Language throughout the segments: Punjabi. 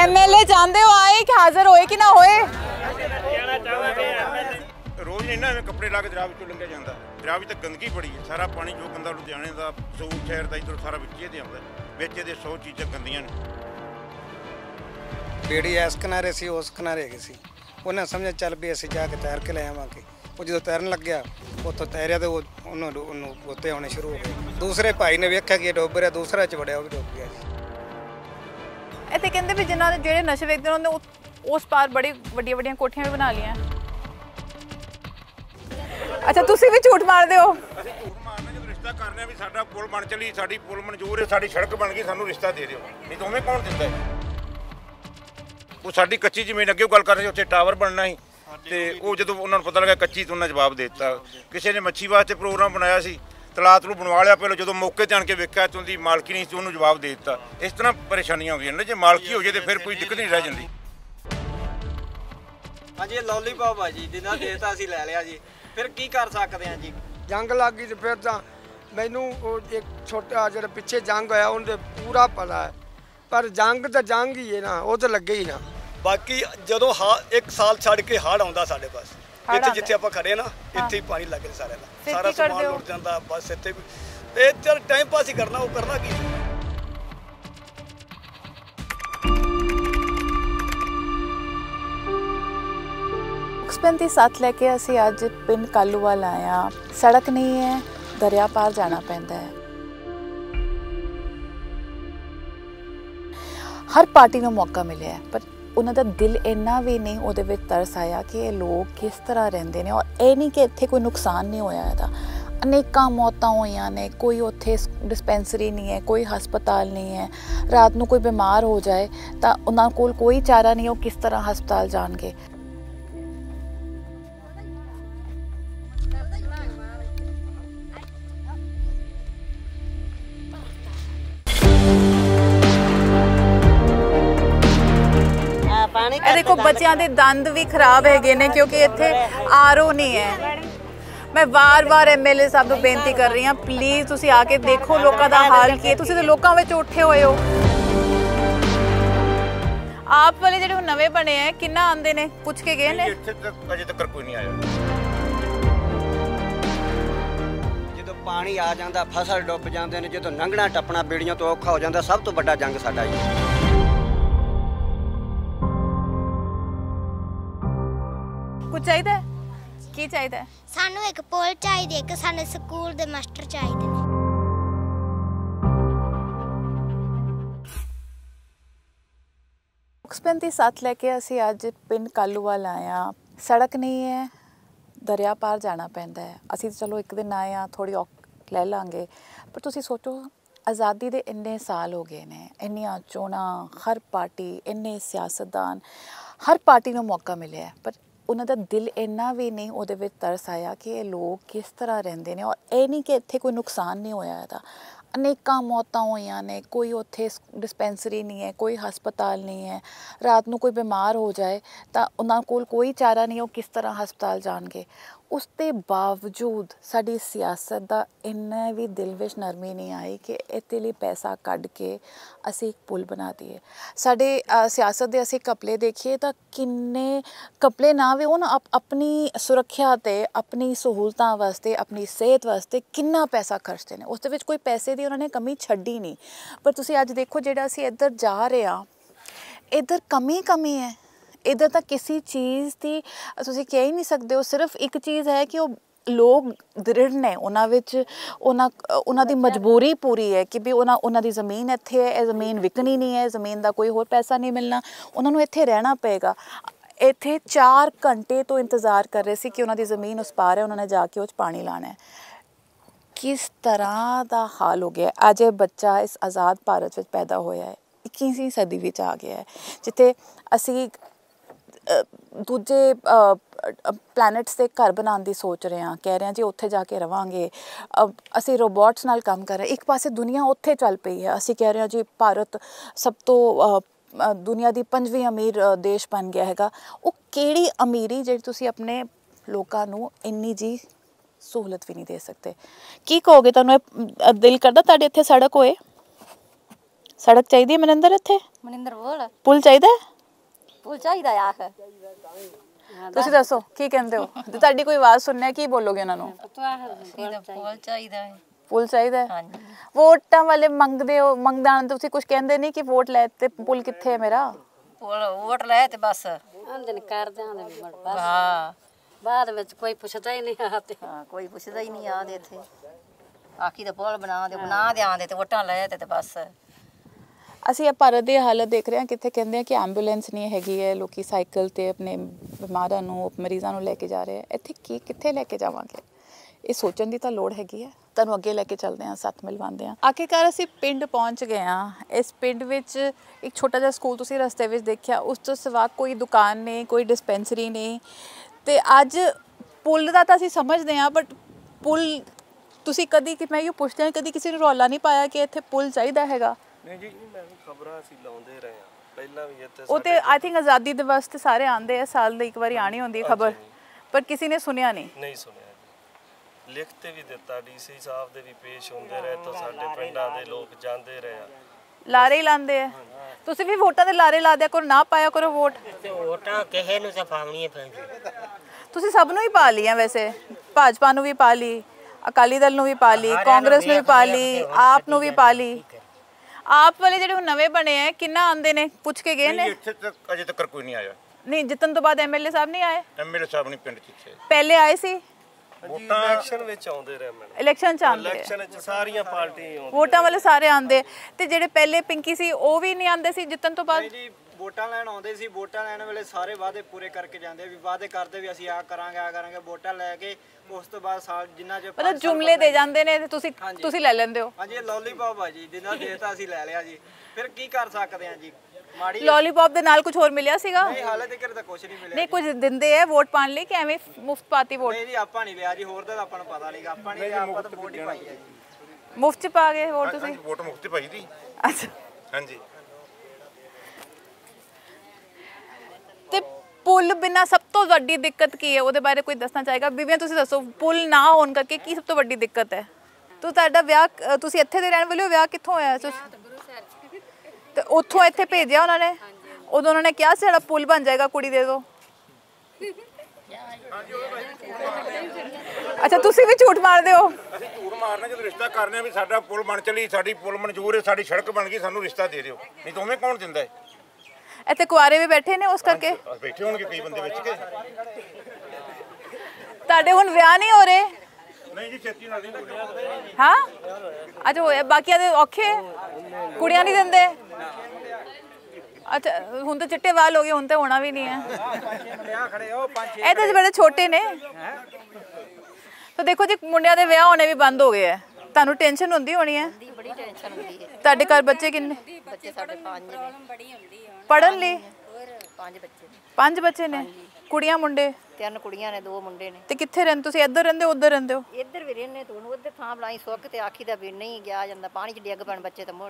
एमएलए चाहते हो आए कि हाजिर होए कि ना होए? रोज़ नहीं ना कपड़े ला के दरिया विचों लंघिया जाता। दरिया विच गंदगी बड़ी है, सारा पानी जो गंदा लुधियाने का सूर शहर का इधर सारा विच ही आता। विच ये 100 चीज़ां गंदियां ने। बेड़ी इस किनारे सी उस किनारे गई सी, उन्हें समझ चल भी असीं जाके तैर के ले आवांगे। वो जो तैरन लग गया उतों तैरिया तो उन्होंने गोते आने शुरू हो गए। दूसरे भाई ने वेख्या कि डुब रहा, दूसरा च वड़िया, वो भी डुब गया जी। ਇੱਥੇ ਕਹਿੰਦੇ ਵੀ ਜਿਨ੍ਹਾਂ ਨੇ ਜਿਹੜੇ ਨਸ਼ੇ ਵੇਚਦੇ ਉਹਨਾਂ ਨੇ ਉਸ ਪਾਰ ਬੜੀ ਵੱਡੀਆਂ ਵੱਡੀਆਂ ਕੋਠੀਆਂ ਵੀ ਬਣਾ ਲਈਆਂ। ਅੱਛਾ ਤੁਸੀਂ ਵੀ ਝੂਠ ਮਾਰਦੇ ਹੋ? ਅਸੀਂ ਝੂਠ ਮਾਰਨਾ ਜਦੋਂ ਰਿਸ਼ਤਾ ਕਰਨੇ ਆ ਵੀ ਸਾਡਾ ਪੁਲ ਬਣ ਚਲੀ, ਸਾਡੀ ਪੁਲ ਮਨਜ਼ੂਰ ਹੈ, ਸਾਡੀ ਸੜਕ ਬਣ ਗਈ, ਸਾਨੂੰ ਰਿਸ਼ਤਾ ਦੇ ਦਿਓ। ਨਹੀਂ ਤਾਂ ਉਵੇਂ ਕੌਣ ਦਿੰਦਾ ਹੈ? ਉਹ ਸਾਡੀ ਕੱਚੀ ਜ਼ਮੀਨ ਅੱਗੇ ਗੱਲ ਕਰ ਰਹੇ ਉੱਥੇ ਟਾਵਰ ਬਣਨਾ ਸੀ ਤੇ ਉਹ ਜਦੋਂ ਉਹਨਾਂ ਨੂੰ ਪਤਾ ਲੱਗਾ ਕੱਚੀ ਤਾਂ ਉਹਨਾਂ ਜਵਾਬ ਦੇ ਦਿੱਤਾ। ਕਿਸੇ ਨੇ ਮੱਛੀ ਵਾਸਤੇ ਪ੍ਰੋਗਰਾਮ ਬਣਾਇਆ ਸੀ, ਤਲਾਤ ਨੂੰ ਬਣਵਾ ਲਿਆ, ਪਹਿਲਾਂ ਜਦੋਂ ਮੌਕੇ ਤੇ ਆਣ ਕੇ ਵੇਖਿਆ ਤੇ ਉਹਦੀ ਮਾਲਕੀ ਨਹੀਂ ਸੀ, ਉਹਨੂੰ ਜਵਾਬ ਦੇ ਦਿੱਤਾ। ਇਸ ਤਰ੍ਹਾਂ ਪਰੇਸ਼ਾਨੀਆਂ ਹੁੰਦੀਆਂ ਨੇ। ਜੇ ਮਾਲਕੀ ਹੋ ਜੇ ਤੇ ਫਿਰ ਕੋਈ ਦਿੱਕਤ ਨਹੀਂ ਰਹਿ ਜਾਂਦੀ। ਹਾਂਜੀ ਲੋਲੀਪੌਪ ਆ ਜੀ, ਜਿੰਨਾ ਦੇਤਾ ਅਸੀਂ ਲੈ ਲਿਆ ਜੀ, ਫਿਰ ਕੀ ਕਰ ਸਕਦੇ ਹਾਂ ਜੀ? ਜੰਗ ਲੱਗ ਗਈ ਤੇ ਫਿਰ ਤਾਂ ਮੈਨੂੰ ਉਹ ਇੱਕ ਛੋਟਾ ਜਿਹੜਾ ਪਿੱਛੇ ਜੰਗ ਹੋਇਆ ਉਹਦੇ ਪੂਰਾ ਪਤਾ ਹੈ, ਪਰ ਜੰਗ ਤਾਂ ਜੰਗ ਹੀ ਹੈ ਨਾ, ਉਹ ਤਾਂ ਲੱਗੇ ਹੀ ਨਾ। ਬਾਕੀ ਜਦੋਂ ਇੱਕ ਸਾਲ ਛੱਡ ਕੇ ਹੜ੍ਹ ਆਉਂਦਾ ਸਾਡੇ ਪਾਸ, ਇੱਥੇ ਜਿੱਥੇ ਆਪਾਂ ਖੜੇ ਨਾ ਇੱਥੇ ਹੀ ਪਾਣੀ ਲੱਗ ਜਾਂਦਾ ਸਾਰਿਆਂ ਦਾ, ਸਾਰਾ ਸਮਾਨ ਲੁੱਟ ਜਾਂਦਾ। ਬਸ ਇੱਥੇ ਇਹ ਚਲ ਟਾਈਮ ਪਾਸ ਹੀ ਕਰਨਾ, ਉਹ ਕਰਨਾ ਕੀ। एक्सपेंस 7 लेके असी अज पिंड कालूवाल आए हाँ। सड़क नहीं है, दरिया पार जाना पैंदा है। हर पार्टी को मौका मिले है, पर उन्होंने दिल इन्ना भी नहीं उहदे विच तरस आया कि ये लोग किस तरह रहिंदे ने। और ये नहीं कि इत्थे कोई नुकसान नहीं होया इहदा, अनेकां मौतां होईयां ने, कोई उत्थे डिस्पेंसरी नहीं है, कोई हस्पताल नहीं है। रात नूं कोई बीमार हो जाए तो उन्हां कोल कोई चारा नहीं, वो किस तरह हस्पताल जाणगे। देखो बच्चों के दंद भी खराब है ने, क्योंकि इत्थे आरओ नहीं है। मैं वार एमएलए साहब को बेनती कर रही हाँ, प्लीज़ तुसी आके देखो लोगों का हाल की। तुसी तो लोगों में उठे हुए हो। आप वाले जो नवे बने हैं किन्ना आंदे ने, पूछ के गए ने? अजे तक कोई नहीं आया। जो पानी आ जाता फसल डुब जाते हैं, जो लंघना टपना बेड़ियों तो औखा हो जाता। सब तो बड़ा जंग साडा ही। कुछ चाहिए की चाहिए? सानू एक पुल चाहिए, एक सानू स्कूल दे मास्टर चाहिए। एक्सपेंस 7 लेके असी अज पिंड कालूवाल आए हाँ। सड़क नहीं है, दरिया पार जाना पैंदा है। असी चलो एक दिन आए हाँ, थोड़ी ले लांगे, पर तुसी सोचो आज़ादी दे इन्ने साल हो गए ने, इन्नियां चोणां, हर पार्टी, इन्ने सियासतदान, हर पार्टी को मौका मिले है, पर उन्होंने दिल इन्ना भी नहीं उहदे विच तरस आया कि ये लोग किस तरह रहिंदे ने। और ये नहीं कि इत्थे कोई नुकसान नहीं होया इहदा, अनेकां मौतां होईयां ने, कोई उत्थे डिस्पेंसरी नहीं है, कोई हस्पताल नहीं है। रात नूं कोई बीमार हो जाए तो उन्हां कोल कोई चारा नहीं, वो किस तरह हस्पताल जाणगे। उसके बावजूद साडी सियासत दा इन्ना भी दिल विच नरमी नहीं आई कि इहदे लई पैसा कढ के असी एक पुल बना दिए। साडे सियासत दे असी कपले देखिए तो किन्ने कपले ना भी उन अपनी सुरक्षा ते, अपनी सहूलतां वास्ते, अपनी सेहत वास्ते किन्ना पैसा खर्चते हैं। उस दे विच कोई पैसे की उन्होंने कमी छड्डी नहीं। पर तुसी अज देखो जिहड़ा असी इधर जा रहे हाँ, इधर कमी है। इधर तक किसी चीज़ की तुसी कह ही नहीं सकते हो। सिर्फ एक चीज़ है कि वो लोग दृढ़ ने, उन्होंने मजबूरी पूरी है कि भी उन्हों की ज़मीन इत्थे है, ज़मीन विकनी नहीं है, ज़मीन का कोई होर पैसा नहीं मिलना, उन्होंने इत्थे रहना पेगा। इत्थे 4 घंटे तो इंतज़ार कर रहे थे कि उन्होंने ज़मीन उस पार है, उन्होंने जाके उस पानी लाना है। किस तरह का हाल हो गया। अज बच्चा इस आज़ाद भारत में पैदा होया है, 21वीं सदी में आ गया है, जिथे असी दूजे प्लैनेट्स से घर बनाने की सोच रहे हैं, कह रहे हैं जी उत्थे जाके रवांगे। असी रोबोट्स नाल काम कर रहे हैं। एक पासे दुनिया उत्थे चल पई है, असी कह रहे हैं जी भारत सब तो दुनिया की 5वीं अमीर देश बन गया हैगा। वो किहड़ी अमीरी जिहड़ी तुसी अपने लोकां नूं इन्नी जी सहूलत भी नहीं दे सकते। की कहोगे, तुहानूं दिल करदा तुहाडे इत्थे सड़क होए? ਸੜਕ ਚਾਹੀਦੀ ਹੈ ਮਨਿੰਦਰ ਇੱਥੇ? ਮਨਿੰਦਰ ਬੋਲ ਪੁਲ ਚਾਹੀਦਾ ਹੈ? ਪੁੱਲ ਚਾਹੀਦਾ ਆਖ ਤੁਸੀਂ ਦੱਸੋ ਕੀ ਕਹਿੰਦੇ ਹੋ? ਜੇ ਤੁਹਾਡੀ ਕੋਈ ਆਵਾਜ਼ ਸੁਣਨਾ, ਕੀ ਬੋਲੋਗੇ ਉਹਨਾਂ ਨੂੰ? ਪੁੱਲ ਚਾਹੀਦਾ ਹੈ। ਪੁਲ ਚਾਹੀਦਾ ਹੈ? ਹਾਂਜੀ। ਵੋਟਾਂ ਵਾਲੇ ਮੰਗਦੇ ਹੋ, ਮੰਗਦਾ ਤੁਸੀਂ ਕੁਝ ਕਹਿੰਦੇ ਨਹੀਂ ਕਿ ਵੋਟ ਲੈ ਤੇ ਪੁਲ ਕਿੱਥੇ ਹੈ ਮੇਰਾ? ਪੁੱਲ ਵੋਟ ਲੈ ਤੇ ਬਸ ਆਂਦੇ ਨੇ ਕਰ ਦਿਆਂਦੇ ਬਸ। ਹਾਂ, ਬਾਅਦ ਵਿੱਚ ਕੋਈ ਪੁੱਛਦਾ ਹੀ ਨਹੀਂ ਆ ਤੇ। ਹਾਂ, ਕੋਈ ਪੁੱਛਦਾ ਹੀ ਨਹੀਂ ਆ ਦੇ ਇੱਥੇ ਆਖੀ ਤਾਂ ਪੁੱਲ ਬਣਾ ਦੇ ਆਂਦੇ ਤੇ ਵੋਟਾਂ ਲੈ ਤੇ ਬਸ। ਅਸੀਂ ਇਹ ਭਾਰਤ ਦੀ ਹਾਲਤ ਦੇਖ ਰਹੇ ਹਾਂ, ਕਿੱਥੇ ਕਹਿੰਦੇ ਆ ਕਿ ਐਂਬੂਲੈਂਸ ਨਹੀਂ ਹੈਗੀ ਹੈ, ਲੋਕੀ ਸਾਈਕਲ ਤੇ ਆਪਣੇ ਬਿਮਾਰਾਂ ਨੂੰ, ਮਰੀਜ਼ਾਂ ਨੂੰ ਲੈ ਕੇ ਜਾ ਰਹੇ ਆ। ਇੱਥੇ ਕਿੱਥੇ ਲੈ ਕੇ ਜਾਵਾਂਗੇ? ਇਹ ਸੋਚਣ ਦੀ ਤਾਂ ਲੋੜ ਹੈਗੀ ਹੈ। ਤੁਹਾਨੂੰ ਅੱਗੇ ਲੈ ਕੇ ਚੱਲਦੇ ਹਾਂ, ਸੱਤ ਮਿਲਵਾਉਂਦੇ ਹਾਂ। ਆਖਿਰਕਾਰ ਅਸੀਂ ਪਿੰਡ ਪਹੁੰਚ ਗਏ ਹਾਂ। ਇਸ ਪਿੰਡ ਵਿੱਚ ਇੱਕ ਛੋਟਾ ਜਿਹਾ ਸਕੂਲ ਤੁਸੀਂ ਰਸਤੇ ਵਿੱਚ ਦੇਖਿਆ, ਉਸ ਤੋਂ ਸਿਵਾ ਕੋਈ ਦੁਕਾਨ ਨਹੀਂ, ਕੋਈ ਡਿਸਪੈਂਸਰੀ ਨਹੀਂ। ਤੇ ਅੱਜ ਪੁੱਲ ਦਾ ਤਾਂ ਅਸੀਂ ਸਮਝਦੇ ਹਾਂ, ਬਟ ਪੁੱਲ ਤੁਸੀਂ ਕਦੀ, ਮੈਂ ਇਹ ਪੁੱਛਦੇ ਹਾਂ, ਕਦੀ ਕਿਸੇ ਨੇ ਰੌਲਾ ਨਹੀਂ ਪਾਇਆ ਕਿ ਇੱਥੇ ਪੁੱਲ ਚਾਹੀਦਾ ਹੈਗਾ? ਨਹੀਂ ਜੀ, ਮੈਨੂੰ ਖਬਰਾਂ ਅਸੀਂ ਲਾਉਂਦੇ ਰਹੇ ਹਾਂ ਪਹਿਲਾਂ ਵੀ ਇੱਥੇ। ਉਹ ਤੇ ਆਈ ਥਿੰਕ ਆਜ਼ਾਦੀ ਦਿਵਸ ਤੇ ਸਾਰੇ ਆਉਂਦੇ ਆ, ਸਾਲ ਦੀ ਇੱਕ ਵਾਰੀ ਆਣੀ ਹੁੰਦੀ ਹੈ ਖਬਰ, ਪਰ ਕਿਸੇ ਨੇ ਸੁਣਿਆ ਨਹੀਂ ਸੁਣਿਆ ਜੀ। ਲਿਖ ਤੇ ਵੀ ਦਿੱਤਾ, ਡੀਸੀ ਸਾਹਿਬ ਦੇ ਵੀ ਪੇਸ਼ ਹੁੰਦੇ ਰਹੇ ਤਾਂ ਸਾਡੇ ਪਿੰਡਾਂ ਦੇ ਲੋਕ ਜਾਂਦੇ ਰਹੇ ਆ, ਲਾਰੇ ਹੀ ਲਾਉਂਦੇ ਆ। ਤੁਸੀਂ ਵੀ ਵੋਟਾਂ ਦੇ ਲਾਰੇ ਲਾ ਦਿਆ ਕਰੋ, ਨਾ ਪਾਇਆ ਕਰੋ ਵੋਟ। ਵੋਟਾਂ ਕਿਸੇ ਨੂੰ ਸਫਾਵਣੀਆਂ ਪੈਂਦੀਆਂ। ਤੁਸੀਂ ਸਭ ਨੂੰ ਹੀ ਪਾ ਲਈਆਂ, ਵੈਸੇ ਭਾਜਪਾ ਨੂੰ ਵੀ ਪਾ ਲਈ, ਅਕਾਲੀ ਦਲ ਨੂੰ ਵੀ ਪਾ ਲਈ, ਕਾਂਗਰਸ ਨੂੰ ਵੀ ਪਾ ਲਈ, ਆਪ ਨੂੰ ਵੀ ਪਾ ਲਈ। ਆਪ ਵਾਲੇ ਜਿਹੜੇ ਨਵੇਂ ਬਣੇ ਆ, ਕਿੰਨਾ ਆਉਂਦੇ ਨੇ? ਪੁੱਛ ਕੇ ਗਏ ਨੇ? ਇੱਥੇ ਤੱਕ ਅਜੇ ਤੱਕ ਕੋਈ ਨਹੀਂ ਆਇਆ। ਨਹੀਂ, ਜਿੱਤਣ ਤੋਂ ਬਾਅਦ ਐਮਐਲਏ ਸਾਹਿਬ ਨਹੀਂ ਆਏ? ਐਮਐਲਏ ਸਾਹਿਬ ਨਹੀਂ ਪਿੰਡ 'ਚ ਇੱਥੇ ਪਹਿਲੇ ਆਏ ਸੀ? ਵੋਟਾਂ ਇਲੈਕਸ਼ਨ ਵਿੱਚ ਆਉਂਦੇ ਰਹੇ ਮੈਡਮ। ਇਲੈਕਸ਼ਨ ਚ ਆਉਂਦੇ? ਇਲੈਕਸ਼ਨ ਵਿੱਚ ਸਾਰੀਆਂ ਪਾਰਟੀਆਂ ਆਉਂਦੀਆਂ, ਵੋਟਾਂ ਵਾਲੇ ਸਾਰੇ ਆਉਂਦੇ। ਤੇ ਜਿਹੜੇ ਪਹਿਲੇ ਪਿੰਕੀ ਸੀ ਉਹ ਵੀ ਨਹੀਂ ਆਉਂਦੇ ਸੀ ਜਿੱਤਣ ਤੋਂ ਬਾਅਦ? ਜੀ, ਵੋਟਾਂ ਲੈਣ ਆਉਂਦੇ ਸੀ। ਵੋਟਾਂ ਲੈਣ ਵੇਲੇ ਸਾਰੇ ਵਾਅਦੇ ਪੂਰੇ ਕਰਕੇ ਜਾਂਦੇ, ਵੀ ਵਾਅਦੇ ਕਰਦੇ ਵੀ ਅਸੀਂ ਆ ਕਰਾਂਗੇ। ਵੋਟਾਂ ਲੈ ਕੇ ਉਸ ਤੋਂ ਬਾਅਦ ਸਾਲ ਜਿੰਨਾ ਚ ਮਤਲਬ ਜੁਮਲੇ ਦੇ ਜਾਂਦੇ ਨੇ ਤੇ ਤੁਸੀਂ ਲੈ ਲੈਂਦੇ ਹੋ? ਹਾਂਜੀ, ਲੋਲੀਪੌਪ ਆ ਜੀ, ਜਿੰਨਾ ਦੇਤਾ ਅਸੀਂ ਲੈ ਲਿਆ ਜੀ। ਫਿਰ ਕੀ ਕਰ ਸਕਦੇ ਆ ਜੀ? ਮਾੜੀ ਲੋਲੀਪੌਪ ਦੇ ਨਾਲ ਕੁਝ ਹੋਰ ਮਿਲਿਆ ਸੀਗਾ? ਨਹੀਂ, ਹਾਲੇ ਤੱਕ ਤਾਂ ਕੁਝ ਨਹੀਂ ਮਿਲਿਆ। ਨਹੀਂ, ਕੁਝ ਦਿੰਦੇ ਆ ਵੋਟ ਪਾਣ ਲਈ ਕਿ ਐਵੇਂ ਮੁਫਤ ਪਾਤੀ ਵੋਟ? ਨਹੀਂ ਜੀ, ਆਪਾਂ ਨਹੀਂ ਲਿਆ ਜੀ, ਹੋਰ ਤਾਂ ਆਪਾਂ ਨੂੰ ਪਤਾ ਨਹੀਂਗਾ। ਆਪਾਂ ਨਹੀਂ, ਆਪਾਂ ਤਾਂ ਵੋਟ ਹੀ ਪਾਈ ਹੈ ਜੀ। ਮੁਫਤ ਚ ਪਾ ਗਏ ਵੋਟ ਤੁਸੀਂ? ਵੋਟ ਮੁਫਤ ਪਾਈ ਦੀ। ਅੱਛਾ, ਹਾਂਜੀ। ਤੇ ਪੁੱਲ ਬਿਨਾ ਸਭ ਤੋਂ ਵੱਡੀ ਦਿੱਕਤ ਕੀ ਹੈ, ਉਹਦੇ ਬਾਰੇ ਕੋਈ ਦੱਸਣਾ ਚਾਹੇਗਾ? ਬੀਬੀਆਂ ਤੁਸੀਂ ਦੱਸੋ, ਪੁੱਲ ਨਾ ਹੋਣ ਕਰਕੇ ਕੀ ਸਭ ਤੋਂ ਵੱਡੀ ਦਿੱਕਤ ਹੈ? ਤੁਹਾਡਾ ਵਿਆਹ, ਤੁਸੀਂ ਇੱਥੇ ਦੇ ਰਹਿਣ ਵਾਲੇ ਹੋ, ਵਿਆਹ ਕਿੱਥੋਂ ਹੋਇਆ? ਤੇ ਉੱਥੋਂ ਇੱਥੇ ਭੇਜਿਆ ਉਹਨਾਂ ਨੇ? ਉਦੋਂ ਉਹਨਾਂ ਨੇ ਕਿਹਾ ਸੀ ਸਾਡਾ ਪੁੱਲ ਬਣ ਜਾਏਗਾ, ਕੁੜੀ ਦੇ ਦਿਓ। ਅੱਛਾ, ਤੁਸੀਂ ਵੀ ਝੂਠ ਮਾਰਦੇ ਹੋ? ਅਸੀਂ ਝੂਠ ਮਾਰਨਾ ਜਦੋਂ ਰਿਸ਼ਤਾ ਕਰਨੇ ਆ ਵੀ ਸਾਡਾ ਪੁੱਲ ਬਣ ਚਲੀ, ਸਾਡੀ ਪੁੱਲ ਮਨਜ਼ੂਰ ਹੈ, ਸਾਡੀ ਸੜਕ ਬਣ ਗਈ, ਸਾਨੂੰ ਰਿਸ਼ਤਾ ਦੇ ਦਿਓ। ਨਹੀਂ ਤਾਂ ਉਵੇਂ ਕੌਣ ਦਿੰਦਾ ਹੈ? ਇੱਥੇ ਕੁਆਰੇ ਵੀ ਬੈਠੇ ਨੇ ਉਸ ਕਰਕੇ? ਬੈਠੇ ਹੋਣਗੇ ਕਈ ਬੰਦੇ ਵਿੱਚ ਕੇ। ਤੁਹਾਡੇ ਹੁਣ ਵਿਆਹ ਨਹੀਂ ਹੋ ਰਹੇ? ਨਹੀਂ ਜੀ, ਛੇਤੀ ਨਾਲ ਨਹੀਂ। ਹਾਂ, ਅੱਜ ਹੋਇਆ, ਬਾਕੀਆਂ ਦੇ ਔਖੇ ਕੁੜੀਆਂ ਨਹੀਂ ਦਿੰਦੇ? ਅੱਛਾ, ਹੁਣ ਤਾਂ ਚਿੱਟੇ ਵਾਲ ਹੋ ਗਏ, ਹੁਣ ਤਾਂ ਹੋਣਾ ਵੀ ਨਹੀਂ ਹੈ। ਇਹ ਤਾਂ ਬੜੇ ਛੋਟੇ ਨੇ। ਤਾਂ ਦੇਖੋ ਜੀ, ਮੁੰਡਿਆਂ ਦੇ ਵਿਆਹ ਹੋਣੇ ਵੀ ਬੰਦ ਹੋ ਗਏ ਹੈ। ਤੁਹਾਨੂੰ ਟੈਨਸ਼ਨ ਹੁੰਦੀ ਹੋਣੀ ਹੈ? ਬੜੀ ਟੈਨਸ਼ਨ ਹੁੰਦੀ ਹੈ। ਤੁਹਾਡੇ ਘਰ ਬੱਚੇ ਕਿੰਨੇ? ਬੱਚੇ ਸਾਡੇ 5 ਨੇ। ਪੜਨ ਲਈ? 5 ਬੱਚੇ। 5 ਬੱਚੇ ਨੇ? ਕੁੜੀਆਂ ਮੁੰਡੇ? 3 ਕੁੜੀਆਂ ਨੇ, 2 ਮੁੰਡੇ ਨੇ। ਤੇ ਕਿੱਥੇ ਰਹਿੰਦੇ ਤੁਸੀਂ? ਇੱਧਰ ਰਹਿੰਦੇ ਹੋ ਉੱਧਰ ਰਹਿੰਦੇ ਹੋ? ਇੱਧਰ ਵੀ ਰਹਿੰਦੇ, ਤੂੰ ਉੱਧਰ ਥਾਂ ਬਣਾਈ ਸੁੱਕ ਤੇ ਆਖੀ ਦਾ ਵੀ ਨਹੀਂ ਗਿਆ ਜਾਂਦਾ, ਪਾਣੀ 'ਚ ਡਿੱਗ ਪੈਣ ਬੱਚੇ ਤਾਂ ਮੋੜ।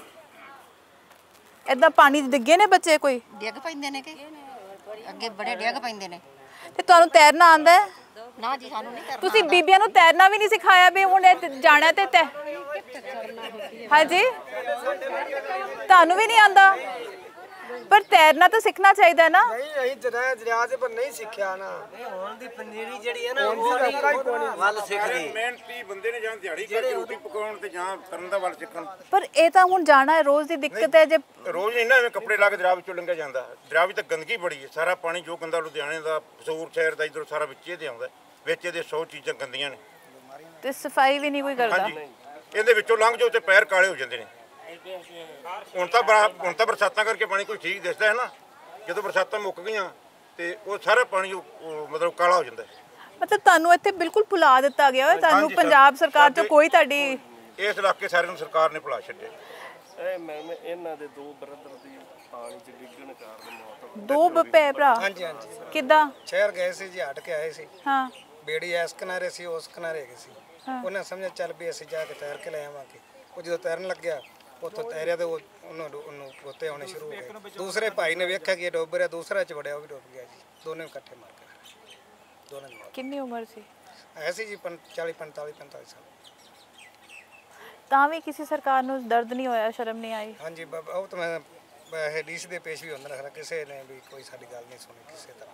ਏਦਾਂ ਪਾਣੀ 'ਚ ਡਿੱਗੇ ਨੇ ਬੱਚੇ? ਕੋਈ ਡਿੱਗ ਪੈਂਦੇ ਨੇ ਕਿ ਅੱਗੇ ਬੜੇ ਡਿੱਗ ਪੈਂਦੇ ਨੇ। ਤੇ ਤੁਹਾਨੂੰ ਤੈਰਨਾ ਆਉਂਦਾ ਹੈ? ਨਾ ਜੀ, ਸਾਨੂੰ ਨਹੀਂ ਕਰਨਾ। ਤੁਸੀਂ ਬੀਬੀਆਂ ਨੂੰ ਤੈਰਨਾ ਵੀ ਨਹੀਂ ਸਿਖਾਇਆ ਵੀ ਹੁਣ ਜਾਣਾ ਤੇ ਹਾਂਜੀ, ਤੁਹਾਨੂੰ ਵੀ ਨਹੀਂ ਆਉਂਦਾ? ਪਰ ਤੈਰਨਾ ਤਾਂ ਸਿੱਖਣਾ ਚਾਹੀਦਾ ਨਾ। ਨਹੀਂ, ਅਸੀਂ ਦਰਿਆ ਦੇ ਪਰ ਨਹੀਂ ਸਿੱਖਿਆ ਨਾ। ਹੁਣ ਦੀ ਪਨੀਰੀ ਜਿਹੜੀ ਹੈ ਨਾ ਉਹ ਵੱਲ ਸਿੱਖਦੀ। ਮਿਹਨਤੀ ਬੰਦੇ ਨੇ ਜਾਂ ਦਿਹਾੜੀ ਕਰਕੇ ਰੋਟੀ ਪਕਾਉਣ ਤੇ ਜਾਂ ਕਰਨ ਦਾ ਵੱਲ ਸਿੱਖਣ। ਪਰ ਇਹ ਤਾਂ ਹੁਣ ਜਾਣਾ ਹੈ, ਰੋਜ਼ ਦੀ ਦਿੱਕਤ ਹੈ। ਜੇ ਰੋਜ਼ ਨਹੀਂ ਨਾ ਐਵੇਂ ਕੱਪੜੇ ਲਾ ਕੇ ਦਰਿਆ ਵਿੱਚੋਂ ਲੰਘਿਆ ਜਾਂਦਾ। ਦਰਿਆ ਵਿੱਚ ਤਾਂ ਗੰਦਗੀ ਬੜੀ ਹੈ, ਸਾਰਾ ਪਾਣੀ ਜੋ ਗੰਦਾ ਲੁਧਿਆਣੇ ਦਾ, ਫਸੂਰ ਸ਼ਹਿਰ ਦਾ, ਇੱਧਰੋਂ ਸਾਰਾ ਵਿੱਚ ਇਹਦੇ ਆਉਂਦਾ। ਵਿੱਚ ਇਹਦੇ 100 ਚੀਜ਼ਾਂ ਗੰਦੀਆਂ ਨੇ ਤੇ ਸਫਾਈ ਵੀ ਨਹੀਂ ਕੋਈ ਕਰਦਾ। ਹਾਂਜੀ, ਇਹਦੇ ਵਿੱਚੋਂ ਲੰਘ ਜਾਓ ਤੇ ਪੈਰ ਕਾਲੇ ਹੋ ਜਾਂਦੇ ਨੇ। ਹੁਣ ਤਾਂ ਬਰਸਾਤਾਂ ਕਰਕੇ ਪਾਣੀ ਕੋਈ ਠੀਕ ਦਿਸਦਾ ਹੈ ਨਾ। ਜਦੋਂ ਬਰਸਾਤਾਂ ਮੁੱਕ ਗਈਆਂ ਤੇ ਉਹ ਸਾਰਾ ਪਾਣੀ ਮਤਲਬ ਕਾਲਾ ਹੋ ਜਾਂਦਾ। ਮਤਲਬ ਤੁਹਾਨੂੰ ਇੱਥੇ ਬਿਲਕੁਲ ਭੁਲਾ ਦਿੱਤਾ ਗਿਆ ਹੋਇਆ? ਤੁਹਾਨੂੰ ਪੰਜਾਬ ਸਰਕਾਰ ਤੋਂ ਕੋਈ ਤੁਹਾਡੀ? ਇਸ ਇਲਾਕੇ ਸਾਰੇ ਨੂੰ ਸਰਕਾਰ ਨੇ ਭੁਲਾ ਛੱਡਿਆ। ਇਹ ਮੈਮ ਇਹਨਾਂ ਦੇ 2 ਬ੍ਰਦਰ ਦੀ ਪਾਣੀ 'ਚ ਡਿੱਗਣ ਕਾਰਨ ਮੌਤ। 2 ਭਰਾ? ਹਾਂਜੀ ਹਾਂਜੀ। ਕਿੱਦਾਂ? ਸ਼ਹਿਰ ਗਏ ਸੀ ਜੀ, ਹਟ ਕੇ ਆਏ ਸੀ। ਹਾਂ, ਬੇੜੀ ਇਸ ਕਿਨਾਰੇ ਸੀ, ਉਸ ਕਿਨਾਰੇ ਗਏ ਸੀ। ਉਹਨੇ ਸਮਝਿਆ ਚੱਲ ਵੀ ਅਸੀਂ ਜਾ ਕੇ ਤੈਰ ਕੇ ਲੈ ਆਵਾਂਗੇ। ਉਹ ਜਦੋਂ ਤੈਰਨ ਲੱਗਿਆ, ਉੱਥੋਂ ਤੈਰਿਆ ਤੇ ਉਹਨੂੰ ਗੋਤੇ ਆਉਣੇ ਸ਼ੁਰੂ ਹੋ ਗਏ। ਦੂਸਰੇ ਭਾਈ ਨੇ ਵੇਖਿਆ ਕਿ ਇਹ ਡੁੱਬ ਰਿਹਾ, ਦੂਸਰਾ ਚ ਵੜਿਆ, ਉਹ ਵੀ ਡੁੱਬ ਗਿਆ ਜੀ। ਦੋਨੇ ਇਕੱਠੇ ਮਰ ਗਏ। ਦੋਨਾਂ ਦੀ ਮੌਤ। ਕਿੰਨੀ ਉਮਰ ਸੀ? ਐਸੀ ਜੀ 40 45 45 ਸਾਲ। ਤਾਂ ਵੀ ਕਿਸੇ ਸਰਕਾਰ ਨੂੰ ਦਰਦ ਨਹੀਂ ਹੋਇਆ, ਸ਼ਰਮ ਨਹੀਂ ਆਈ? ਹਾਂਜੀ ਉਹ ਤਾਂ ਮੈਂ ਡੀਸੀ ਦੇ ਪੇਸ਼ ਵੀ ਹੁੰਦਾ ਨਾ, ਕਿਸੇ ਨੇ ਵੀ ਕੋਈ ਸਾਡੀ ਗੱਲ ਨਹੀਂ ਸੁਣੀ ਕਿਸੇ ਤਰ੍ਹਾਂ।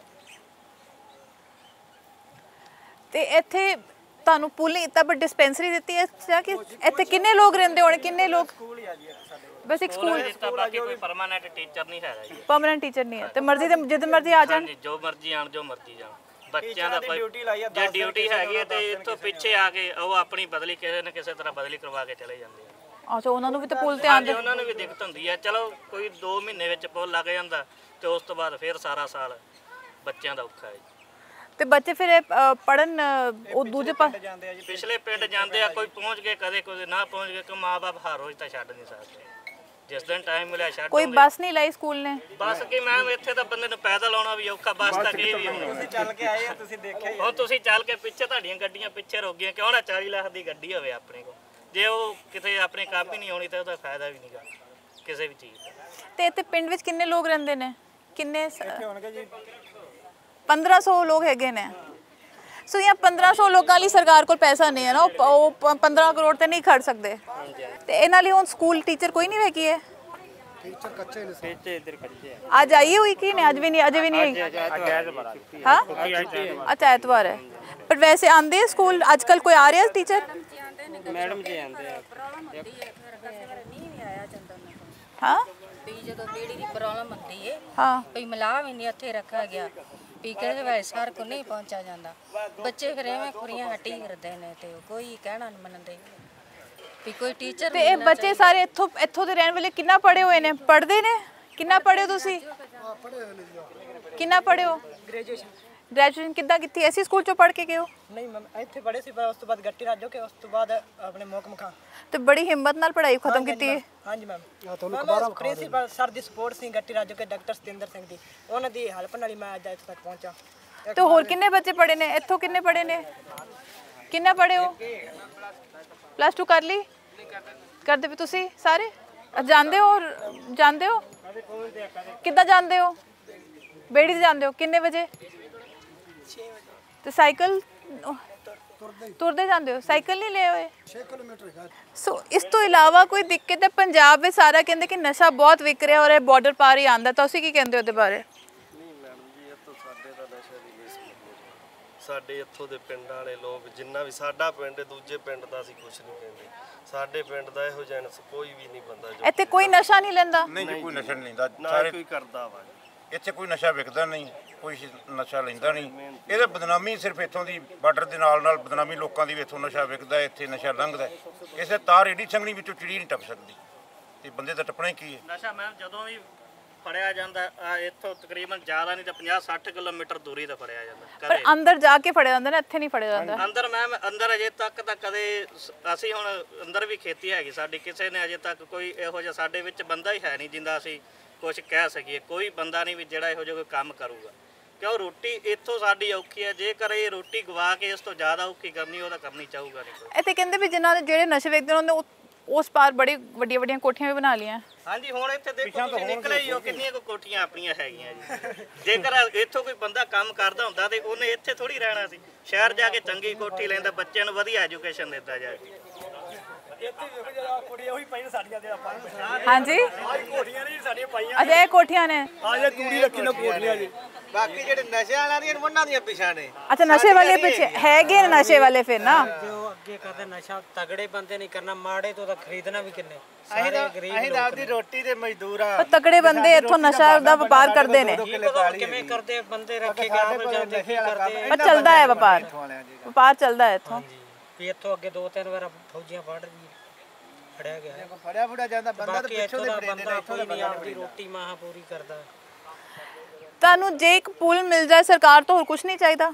ਤੇ ਇੱਥੇ ਤੁਹਾਨੂੰ ਪੁਲਿੰਗ ਤੱਕ ਡਿਸਪੈਂਸਰੀ ਦਿੱਤੀ ਹੈ ਜਾਂ ਕਿ ਇੱਥੇ ਕਿੰਨੇ ਲੋਕ ਰਹਿੰਦੇ ਹੋਣ? ਕਿੰਨੇ ਲੋਕ? ਬਸ ਇੱਕ ਸਕੂਲ ਦਿੱਤਾ, ਬਾਕੀ ਕੋਈ ਪਰਮਾਨੈਂਟ ਟੀਚਰ ਨਹੀਂ ਹੈਗਾ ਜੀ। ਪਰਮਾਨੈਂਟ ਟੀਚਰ ਨਹੀਂ ਹੈ ਤੇ ਮਰਜ਼ੀ ਤੇ ਜਦ ਮਰਜ਼ੀ ਆ ਜਾਣ, ਜੋ ਮਰਜ਼ੀ ਆਣ, ਜੋ ਮਰਜ਼ੀ ਜਾਣ। ਬੱਚਿਆਂ ਦਾ ਕੋਈ ਜੇ ਡਿਊਟੀ ਹੈਗੀ ਤੇ ਇੱਥੋਂ ਪਿੱਛੇ ਆ ਕੇ ਉਹ ਆਪਣੀ ਬਦਲੀ ਕਿਸੇ ਨਾ ਕਿਸੇ ਤਰ੍ਹਾਂ ਬਦਲੀ ਕਰਵਾ ਕੇ ਚਲੇ ਜਾਂਦੇ ਆ। ਅੱਛਾ, ਉਹਨਾਂ ਨੂੰ ਵੀ ਤਾਂ ਪੁੱਲ ਤੇ ਆਉਂਦੇ? ਉਹਨਾਂ ਨੂੰ ਵੀ ਦਿੱਕਤ ਹੁੰਦੀ ਹੈ। ਚਲੋ ਕੋਈ 2 ਮਹੀਨੇ ਵਿੱਚ ਪੁੱਲ ਲੱਗ ਜਾਂਦਾ ਤੇ ਉਸ ਤੋਂ ਬਾਅਦ ਫਿਰ ਸਾਰਾ ਸਾਲ ਬੱਚਿਆਂ ਦਾ ਔਖਾ ਹੈ। ਤੇ ਬੱਚੇ ਫਿਰ ਪੜਨ ਉਹ ਦੂਜੇ ਪਿਛਲੇ ਪਿੰਡ ਜਾਂਦੇ ਆ, ਕੋਈ ਪਹੁੰਚ ਗਏ, ਕਦੇ ਕੋਈ ਨਾ ਪਹੁੰਚ ਗਏ, ਕਿ ਮਾਂ-ਬਾਪ ਹਰ ਰੋਜ਼ ਤਾਂ ਛੱਡ ਨਹੀਂ ਸਕਦੇ। ਜਿਸ ਦਿਨ ਟਾਈਮ ਮਿਲਿਆ ਛੱਡ। ਕੋਈ ਬੱਸ ਨਹੀਂ ਲਾਈ ਸਕੂਲ ਨੇ? ਬੱਸ ਕਿ ਮੈਮ ਇੱਥੇ ਤਾਂ ਬੰਦੇ ਨੂੰ ਪੈਦਲ ਆਉਣਾ ਵੀ ਔਖਾ, ਬੱਸ ਤਾਂ ਕੀ ਵੀ ਹੁਣ ਤੁਸੀਂ ਚੱਲ ਕੇ ਆਏ ਆ, ਤੁਸੀਂ ਦੇਖਿਆ ਹੀ। ਹੁਣ ਤੁਸੀਂ ਚੱਲ ਕੇ ਪਿੱਛੇ ਤੁਹਾਡੀਆਂ ਗੱਡੀਆਂ ਪਿੱਛੇ ਰੁਕ ਗਈਆਂ, ਕਿਉਂ ਨਾ 40 ਲੱਖ ਦੀ ਗੱਡੀ ਹੋਵੇ ਆਪਣੇ ਕੋਲ, ਜੇ ਉਹ ਕਿਤੇ ਆਪਣੇ ਕੰਮ ਹੀ ਨਹੀਂ ਆਉਣੀ ਤਾਂ ਉਹਦਾ ਫਾਇਦਾ ਵੀ ਨਹੀਂਗਾ ਕਿਸੇ ਵੀ ਚੀਜ਼ ਦਾ। ਤੇ ਇੱਥੇ ਪਿੰਡ ਵਿੱਚ ਕਿੰਨੇ ਲੋਕ ਰਹਿੰਦੇ ਨੇ? ਕਿੰਨੇ? 1500 ਲੋਕ ਹੈਗੇ ਨੇ। ਸੋ ਇਹ 1500 ਲੋਕਾਂ ਲਈ ਸਰਕਾਰ ਕੋਲ ਪੈਸਾ ਨਹੀਂ ਹੈ ਨਾ, ਉਹ 15 ਕਰੋੜ ਤੇ ਨਹੀਂ ਖੜ ਸਕਦੇ। ਤੇ ਇਹਨਾਂ ਲਈ ਹੁਣ ਸਕੂਲ ਟੀਚਰ ਕੋਈ ਨਹੀਂ ਹੈਗੀ ਹੈ? ਟੀਚਰ ਕੱਚੇ ਨੇ, ਟੀਚਰ ਇੱਧਰ ਕੱਚੇ ਆ। ਅੱਜ ਆਈ ਹੋਈ ਕਿ ਨਹੀਂ? ਅੱਜ ਵੀ ਨਹੀਂ, ਅਜੇ ਵੀ ਨਹੀਂ। ਹਾਂ, ਅੱਛਾ ਐਤਵਾਰ ਹੈ। ਪਰ ਵੈਸੇ ਆਉਂਦੇ ਆ ਸਕੂਲ ਅੱਜ ਕੱਲ? ਕੋਈ ਆ ਰਿਹਾ ਟੀਚਰ? ਮੈਡਮ ਜੀ ਆਉਂਦੇ ਆ। ਹਾਂ, ਵੀ ਜਦੋਂ ਬੇੜੀ ਦੀ ਪ੍ਰੋਬਲਮ ਹੁੰਦੀ ਹੈ, ਹਾਂ, ਕੋਈ ਮਲਾਹ ਵੀ ਨਹੀਂ ਇੱਥੇ ਰੱਖਿਆ ਗਿਆ ਵੀ ਕਿਸੇ ਵੇਲੇ ਸਰ ਕੋ ਨਹੀਂ ਪਹੁੰਚਾ ਜਾਂਦਾ। ਬੱਚੇ ਫਿਰ ਐਵੇਂ ਕੁੜੀਆਂ ਹੱਟੀ ਕਰਦੇ ਨੇ ਤੇ ਕੋਈ ਕਹਿਣਾ ਨਹੀਂ ਮੰਨਦੇ ਵੀ ਕੋਈ ਟੀਚਰ। ਤੇ ਇਹ ਬੱਚੇ ਸਾਰੇ ਇੱਥੋਂ ਦੇ ਰਹਿਣ ਵਾਲੇ ਕਿੰਨਾ ਪੜ੍ਹੇ ਹੋਏ ਨੇ? ਪੜ੍ਹਦੇ ਨੇ? ਕਿੰਨਾ ਪੜ੍ਹੇ ਹੋ ਤੁਸੀਂ? ਕਿੰਨਾ ਪੜ੍ਹੇ ਹੋ? ਗ੍ਰੈਜੂਏਸ਼ਨ ਕਿੱਦਾਂ ਕੀਤੀ? ਐਸੀ ਸਕੂਲ ਚੋਂ ਪੜ੍ਹ ਕੇ ਗਏ ਹੋ? ਨਹੀਂ ਮੈਮ, ਇੱਥੇ ਪੜ੍ਹੇ ਸੀ, ਪਰ ਉਸ ਤੋਂ ਬਾਅਦ ਗੱਟੀ ਰਾਜੋ ਕੇ ਉਸ ਤੋਂ ਬਾਅਦ ਆਪਣੇ ਮੋਕਮ ਖਾਂ। ਤੇ ਬੜੀ ਹਿੰਮਤ ਨਾਲ ਪੜ੍ਹਾਈ ਖਤਮ ਕੀਤੀ ਹੈ? ਹਾਂਜੀ ਮੈਮ। ਪ੍ਰਿੰਸੀਪਲ ਸਰ ਦੀ ਸਪੋਰਟ ਸੀ ਗੱਟੀ ਰਾਜੋ ਕੇ, ਡਾਕਟਰ ਸਤਿੰਦਰ ਸਿੰਘ ਦੀ, ਉਹਨਾਂ ਦੀ ਹੈਲਪ ਨਾਲ ਹੀ ਮੈਂ ਅੱਜ ਇੱਥੇ ਤੱਕ ਪਹੁੰਚਾ। ਤੇ ਹੋਰ ਕਿੰਨੇ ਬੱਚੇ ਪੜ੍ਹੇ ਨੇ ਇੱਥੋਂ? ਕਿੰਨੇ ਪੜ੍ਹੇ ਨੇ? ਕਿੰਨਾ ਪੜ੍ਹੇ ਹੋ? +2 ਕਰ ਲਈ? ਕਰਦੇ ਵੀ ਤੁਸੀਂ ਸਾਰੇ? ਜਾਂਦੇ ਹੋ? ਜਾਂਦੇ ਹੋ? ਕਿੱਦਾਂ ਜਾਂਦੇ ਹੋ? ਬੇੜੀ ਤੇ ਜਾਂਦੇ ਹੋ? ਕਿੰਨੇ ਵਜੇ? 6 ਵਜੇ। ਤੇ ਸਾਈਕਲ ਤੁਰਦੇ ਜਾਂਦੇ ਹੋ? ਸਾਈਕਲ ਨਹੀਂ ਲਏ ਹੋਏ? 6 ਕਿਲੋਮੀਟਰ ਹੈ। ਸੋ ਇਸ ਤੋਂ ਇਲਾਵਾ ਕੋਈ ਦਿੱਕਤ ਹੈ? ਪੰਜਾਬ ਵਿੱਚ ਸਾਰਾ ਕਹਿੰਦੇ ਕਿ ਨਸ਼ਾ ਬਹੁਤ ਵਿਕ ਰਿਹਾ ਔਰ ਇਹ ਬਾਰਡਰ ਪਾਰ ਹੀ ਆਉਂਦਾ, ਤੁਸੀਂ ਕੀ ਕਹਿੰਦੇ ਹੋ ਉਹਦੇ ਬਾਰੇ? ਨਹੀਂ ਮੈਡਮ ਜੀ, ਇਹ ਤਾਂ ਸਾਡੇ ਦਾ ਨਸ਼ਾ ਦੀ ਨਹੀਂ ਸਮਝਦੇ। ਸਾਡੇ ਇੱਥੋਂ ਦੇ ਪਿੰਡਾਂ ਵਾਲੇ ਲੋਕ, ਜਿੰਨਾ ਵੀ ਸਾਡਾ ਪਿੰਡ, ਦੂਜੇ ਪਿੰਡ ਦਾ ਅਸੀਂ ਕੁਝ ਨਹੀਂ ਕਹਿੰਦੇ। ਸਾਡੇ ਪਿੰਡ ਦਾ ਇਹੋ ਜਿਹਾ ਕੋਈ ਵੀ ਨਹੀਂ ਬੰਦਾ ਜੋ ਇੱਥੇ ਕੋਈ ਨਸ਼ਾ ਨਹੀਂ ਲੈਂਦਾ? ਨਹੀਂ ਜੀ, ਕੋਈ ਨਸ਼ਾ ਨਹੀਂ ਲੈਂਦਾ। ਨਾ ਕੋਈ ਕਰਦਾ ਵਾ। ਇੱਥੇ ਕੋਈ ਨਸ਼ਾ ਵਿਕਦਾ ਨਹੀਂ, ਕੋਈ ਨਸ਼ਾ ਲੈਂਦਾ ਨਹੀਂ। ਇਹਦਾ ਬਦਨਾਮੀ ਸਿਰਫ ਇੱਥੋਂ ਦੀ ਬਾਰਡਰ ਦੇ ਨਾਲ ਨਾਲ ਬਦਨਾਮੀ ਲੋਕਾਂ ਦੀ ਵੀ, ਇੱਥੋਂ ਨਸ਼ਾ ਵਿਕਦਾ, ਇੱਥੇ ਨਸ਼ਾ ਲੰਘਦਾ। ਇਸੇ ਤਾਰ ਏਡੀ ਸੰਘਣੀ ਵਿੱਚੋਂ ਚਿੜੀ ਨਹੀਂ ਟੱਪ ਸਕਦੀ, ਤੇ ਬੰਦੇ ਦਾ ਟੱਪਣਾ ਹੀ ਕੀ ਹੈ। ਨਸ਼ਾ ਮੈਮ ਜਦੋਂ ਵੀ ਫੜਿਆ ਜਾਂਦਾ ਇੱਥੋਂ ਤਕਰੀਬਨ ਜ਼ਿਆਦਾ ਨਹੀਂ ਤਾਂ 50-60 ਕਿਲੋਮੀਟਰ ਦੂਰੀ ਤੇ ਫੜਿਆ ਜਾਂਦਾ। ਪਰ ਅੰਦਰ ਜਾ ਕੇ ਫੜਿਆ ਜਾਂਦਾ ਨਾ, ਇੱਥੇ ਨਹੀਂ ਫੜਿਆ ਜਾਂਦਾ। ਅੰਦਰ ਮੈਮ, ਅੰਦਰ ਅਜੇ ਤੱਕ ਤਾਂ ਕਦੇ ਅਸੀਂ ਹੁਣ ਅੰਦਰ ਵੀ ਖੇਤੀ ਹੈਗੀ ਸਾਡੀ, ਕਿਸੇ ਨੇ ਅਜੇ ਤੱਕ ਕੋਈ ਇਹੋ ਜਿਹਾ ਸਾਡੇ ਵਿੱਚ ਬੰਦਾ ਹੀ ਹੈ ਨਹੀਂ ਜਿੰਦਾ ਅਸੀਂ ਕੁਝ ਕਹਿ ਸਕੀਏ। ਕੋਈ ਬੰਦਾ ਨਹੀਂ ਵੀ ਜਿਹੜਾ ਇਹੋ ਜਿਹਾ ਕੋਈ ਕੰਮ ਕਰੂਗਾ, ਕਿਉਂ ਰੋਟੀ ਇੱਥੋਂ ਸਾਡੀ ਔਖੀ ਹੈ। ਜੇਕਰ ਇਹ ਰੋਟੀ ਗਵਾ ਕੇ ਇਸ ਤੋਂ ਜ਼ਿਆਦਾ ਔਖੀ ਕਰਨੀ, ਉਹ ਤਾਂ ਕਰਨੀ ਚਾਹੂਗਾ ਨਹੀਂ ਕੋਈ। ਇੱਥੇ ਕਹਿੰਦੇ ਵੀ ਜਿਨ੍ਹਾਂ ਦੇ ਜਿਹੜੇ ਨਸ਼ੇ ਵੇਚਦੇ ਨੇ ਉਹਨੇ ਉਸ ਪਾਰ ਬੜੀ ਵੱਡੀਆਂ ਵੱਡੀਆਂ ਕੋਠੀਆਂ ਵੀ ਬਣਾ ਲਈਆਂ। ਹਾਂਜੀ, ਹੁਣ ਇੱਥੇ ਦੇਖੋ ਤੁਸੀਂ ਨਿਕਲੇ ਹੀ ਹੋ, ਕਿੰਨੀਆਂ ਕੋ ਕੋਠੀਆਂ ਆਪਣੀਆਂ ਹੈਗੀਆਂ ਜੀ। ਜੇਕਰ ਇੱਥੋਂ ਕੋਈ ਬੰਦਾ ਕੰਮ ਕਰਦਾ ਹੁੰਦਾ ਤੇ ਉਹਨੇ ਇੱਥੇ ਥੋੜੀ ਰਹਿਣਾ ਸੀ, ਸ਼ਹਿਰ ਜਾ ਕੇ ਚੰਗੀ ਕੋਠੀ ਲੈਂਦਾ, ਬੱਚਿਆਂ ਨੂੰ ਵਧੀਆ ਐਜੂਕੇਸ਼ਨ ਦਿੰਦਾ ਜਾ ਕੇ। ਹਾਂਜੀ, ਅਜੇ ਇਹ ਕੋਠੀਆਂ ਨੇ। ਆਜੇ ਤੂੜੀ ਰੱਖੀ ਨਾ ਕੋਠੀਆਂ ਜੀ। ਬਾਕੀ ਜਿਹੜੇ ਨਸ਼ੇ ਵਾਲਿਆਂ ਦੀਆਂ ਉਹਨਾਂ ਦੀਆਂ ਪਿਛਾਂ ਨੇ। ਅੱਛਾ, ਨਸ਼ੇ ਵਾਲੇ ਪਿੱਛੇ ਹੈਗੇ ਨੇ ਨਸ਼ੇ ਵਾਲੇ ਫਿਰ ਨਾ। ਜੋ ਅੱਗੇ ਕਰਦੇ ਨਸ਼ਾ ਤਗੜੇ ਬੰਦੇ ਨਹੀਂ ਕਰਨਾ, ਮਾੜੇ ਤੋਂ ਤਾਂ ਖਰੀਦਣਾ ਵੀ ਕਿੰਨੇ। ਅਸੀਂ ਤਾਂ ਆਪਦੀ ਰੋਟੀ ਦੇ ਮਜ਼ਦੂਰ ਆ। ਪਰ ਤਗੜੇ ਬੰਦੇ ਇੱਥੋਂ ਨਸ਼ਾ ਦਾ ਵਪਾਰ ਕਰਦੇ ਨੇ। ਕਿਵੇਂ ਕਰਦੇ ਬੰਦੇ ਰੱਖੇ ਗਏ ਆਪ ਜਾਂਦੇ ਕੀ ਕਰਦੇ। ਪਰ ਚੱਲਦਾ ਹੈ ਵਪਾਰ, ਵਪਾਰ ਚੱਲਦਾ ਹੈ ਇੱਥੋਂ। ਵੀ ਇੱਥੋਂ ਅੱਗੇ 2-3 ਵਾਰ ਫੌਜੀਆਂ ਫੜਿਆ ਗਿਆ। ਫੜਿਆ ਜਾਂਦਾ ਬੰਦਾ ਤਾਂ ਪਿੱਛੋਂ ਦੇ ਬੰਦਾ ਕੋਈ ਨਹੀਂ ਆਪਦੀ ਰੋਟੀ ਮਾਹ ਪੂਰੀ ਕਰਦਾ। ਤੁਹਾਨੂੰ ਜੇ ਇੱਕ ਪੁਲ ਮਿਲ ਜਾਏ ਸਰਕਾਰ ਤੋਂ, ਹੋਰ ਕੁਝ ਨਹੀਂ ਚਾਹੀਦਾ?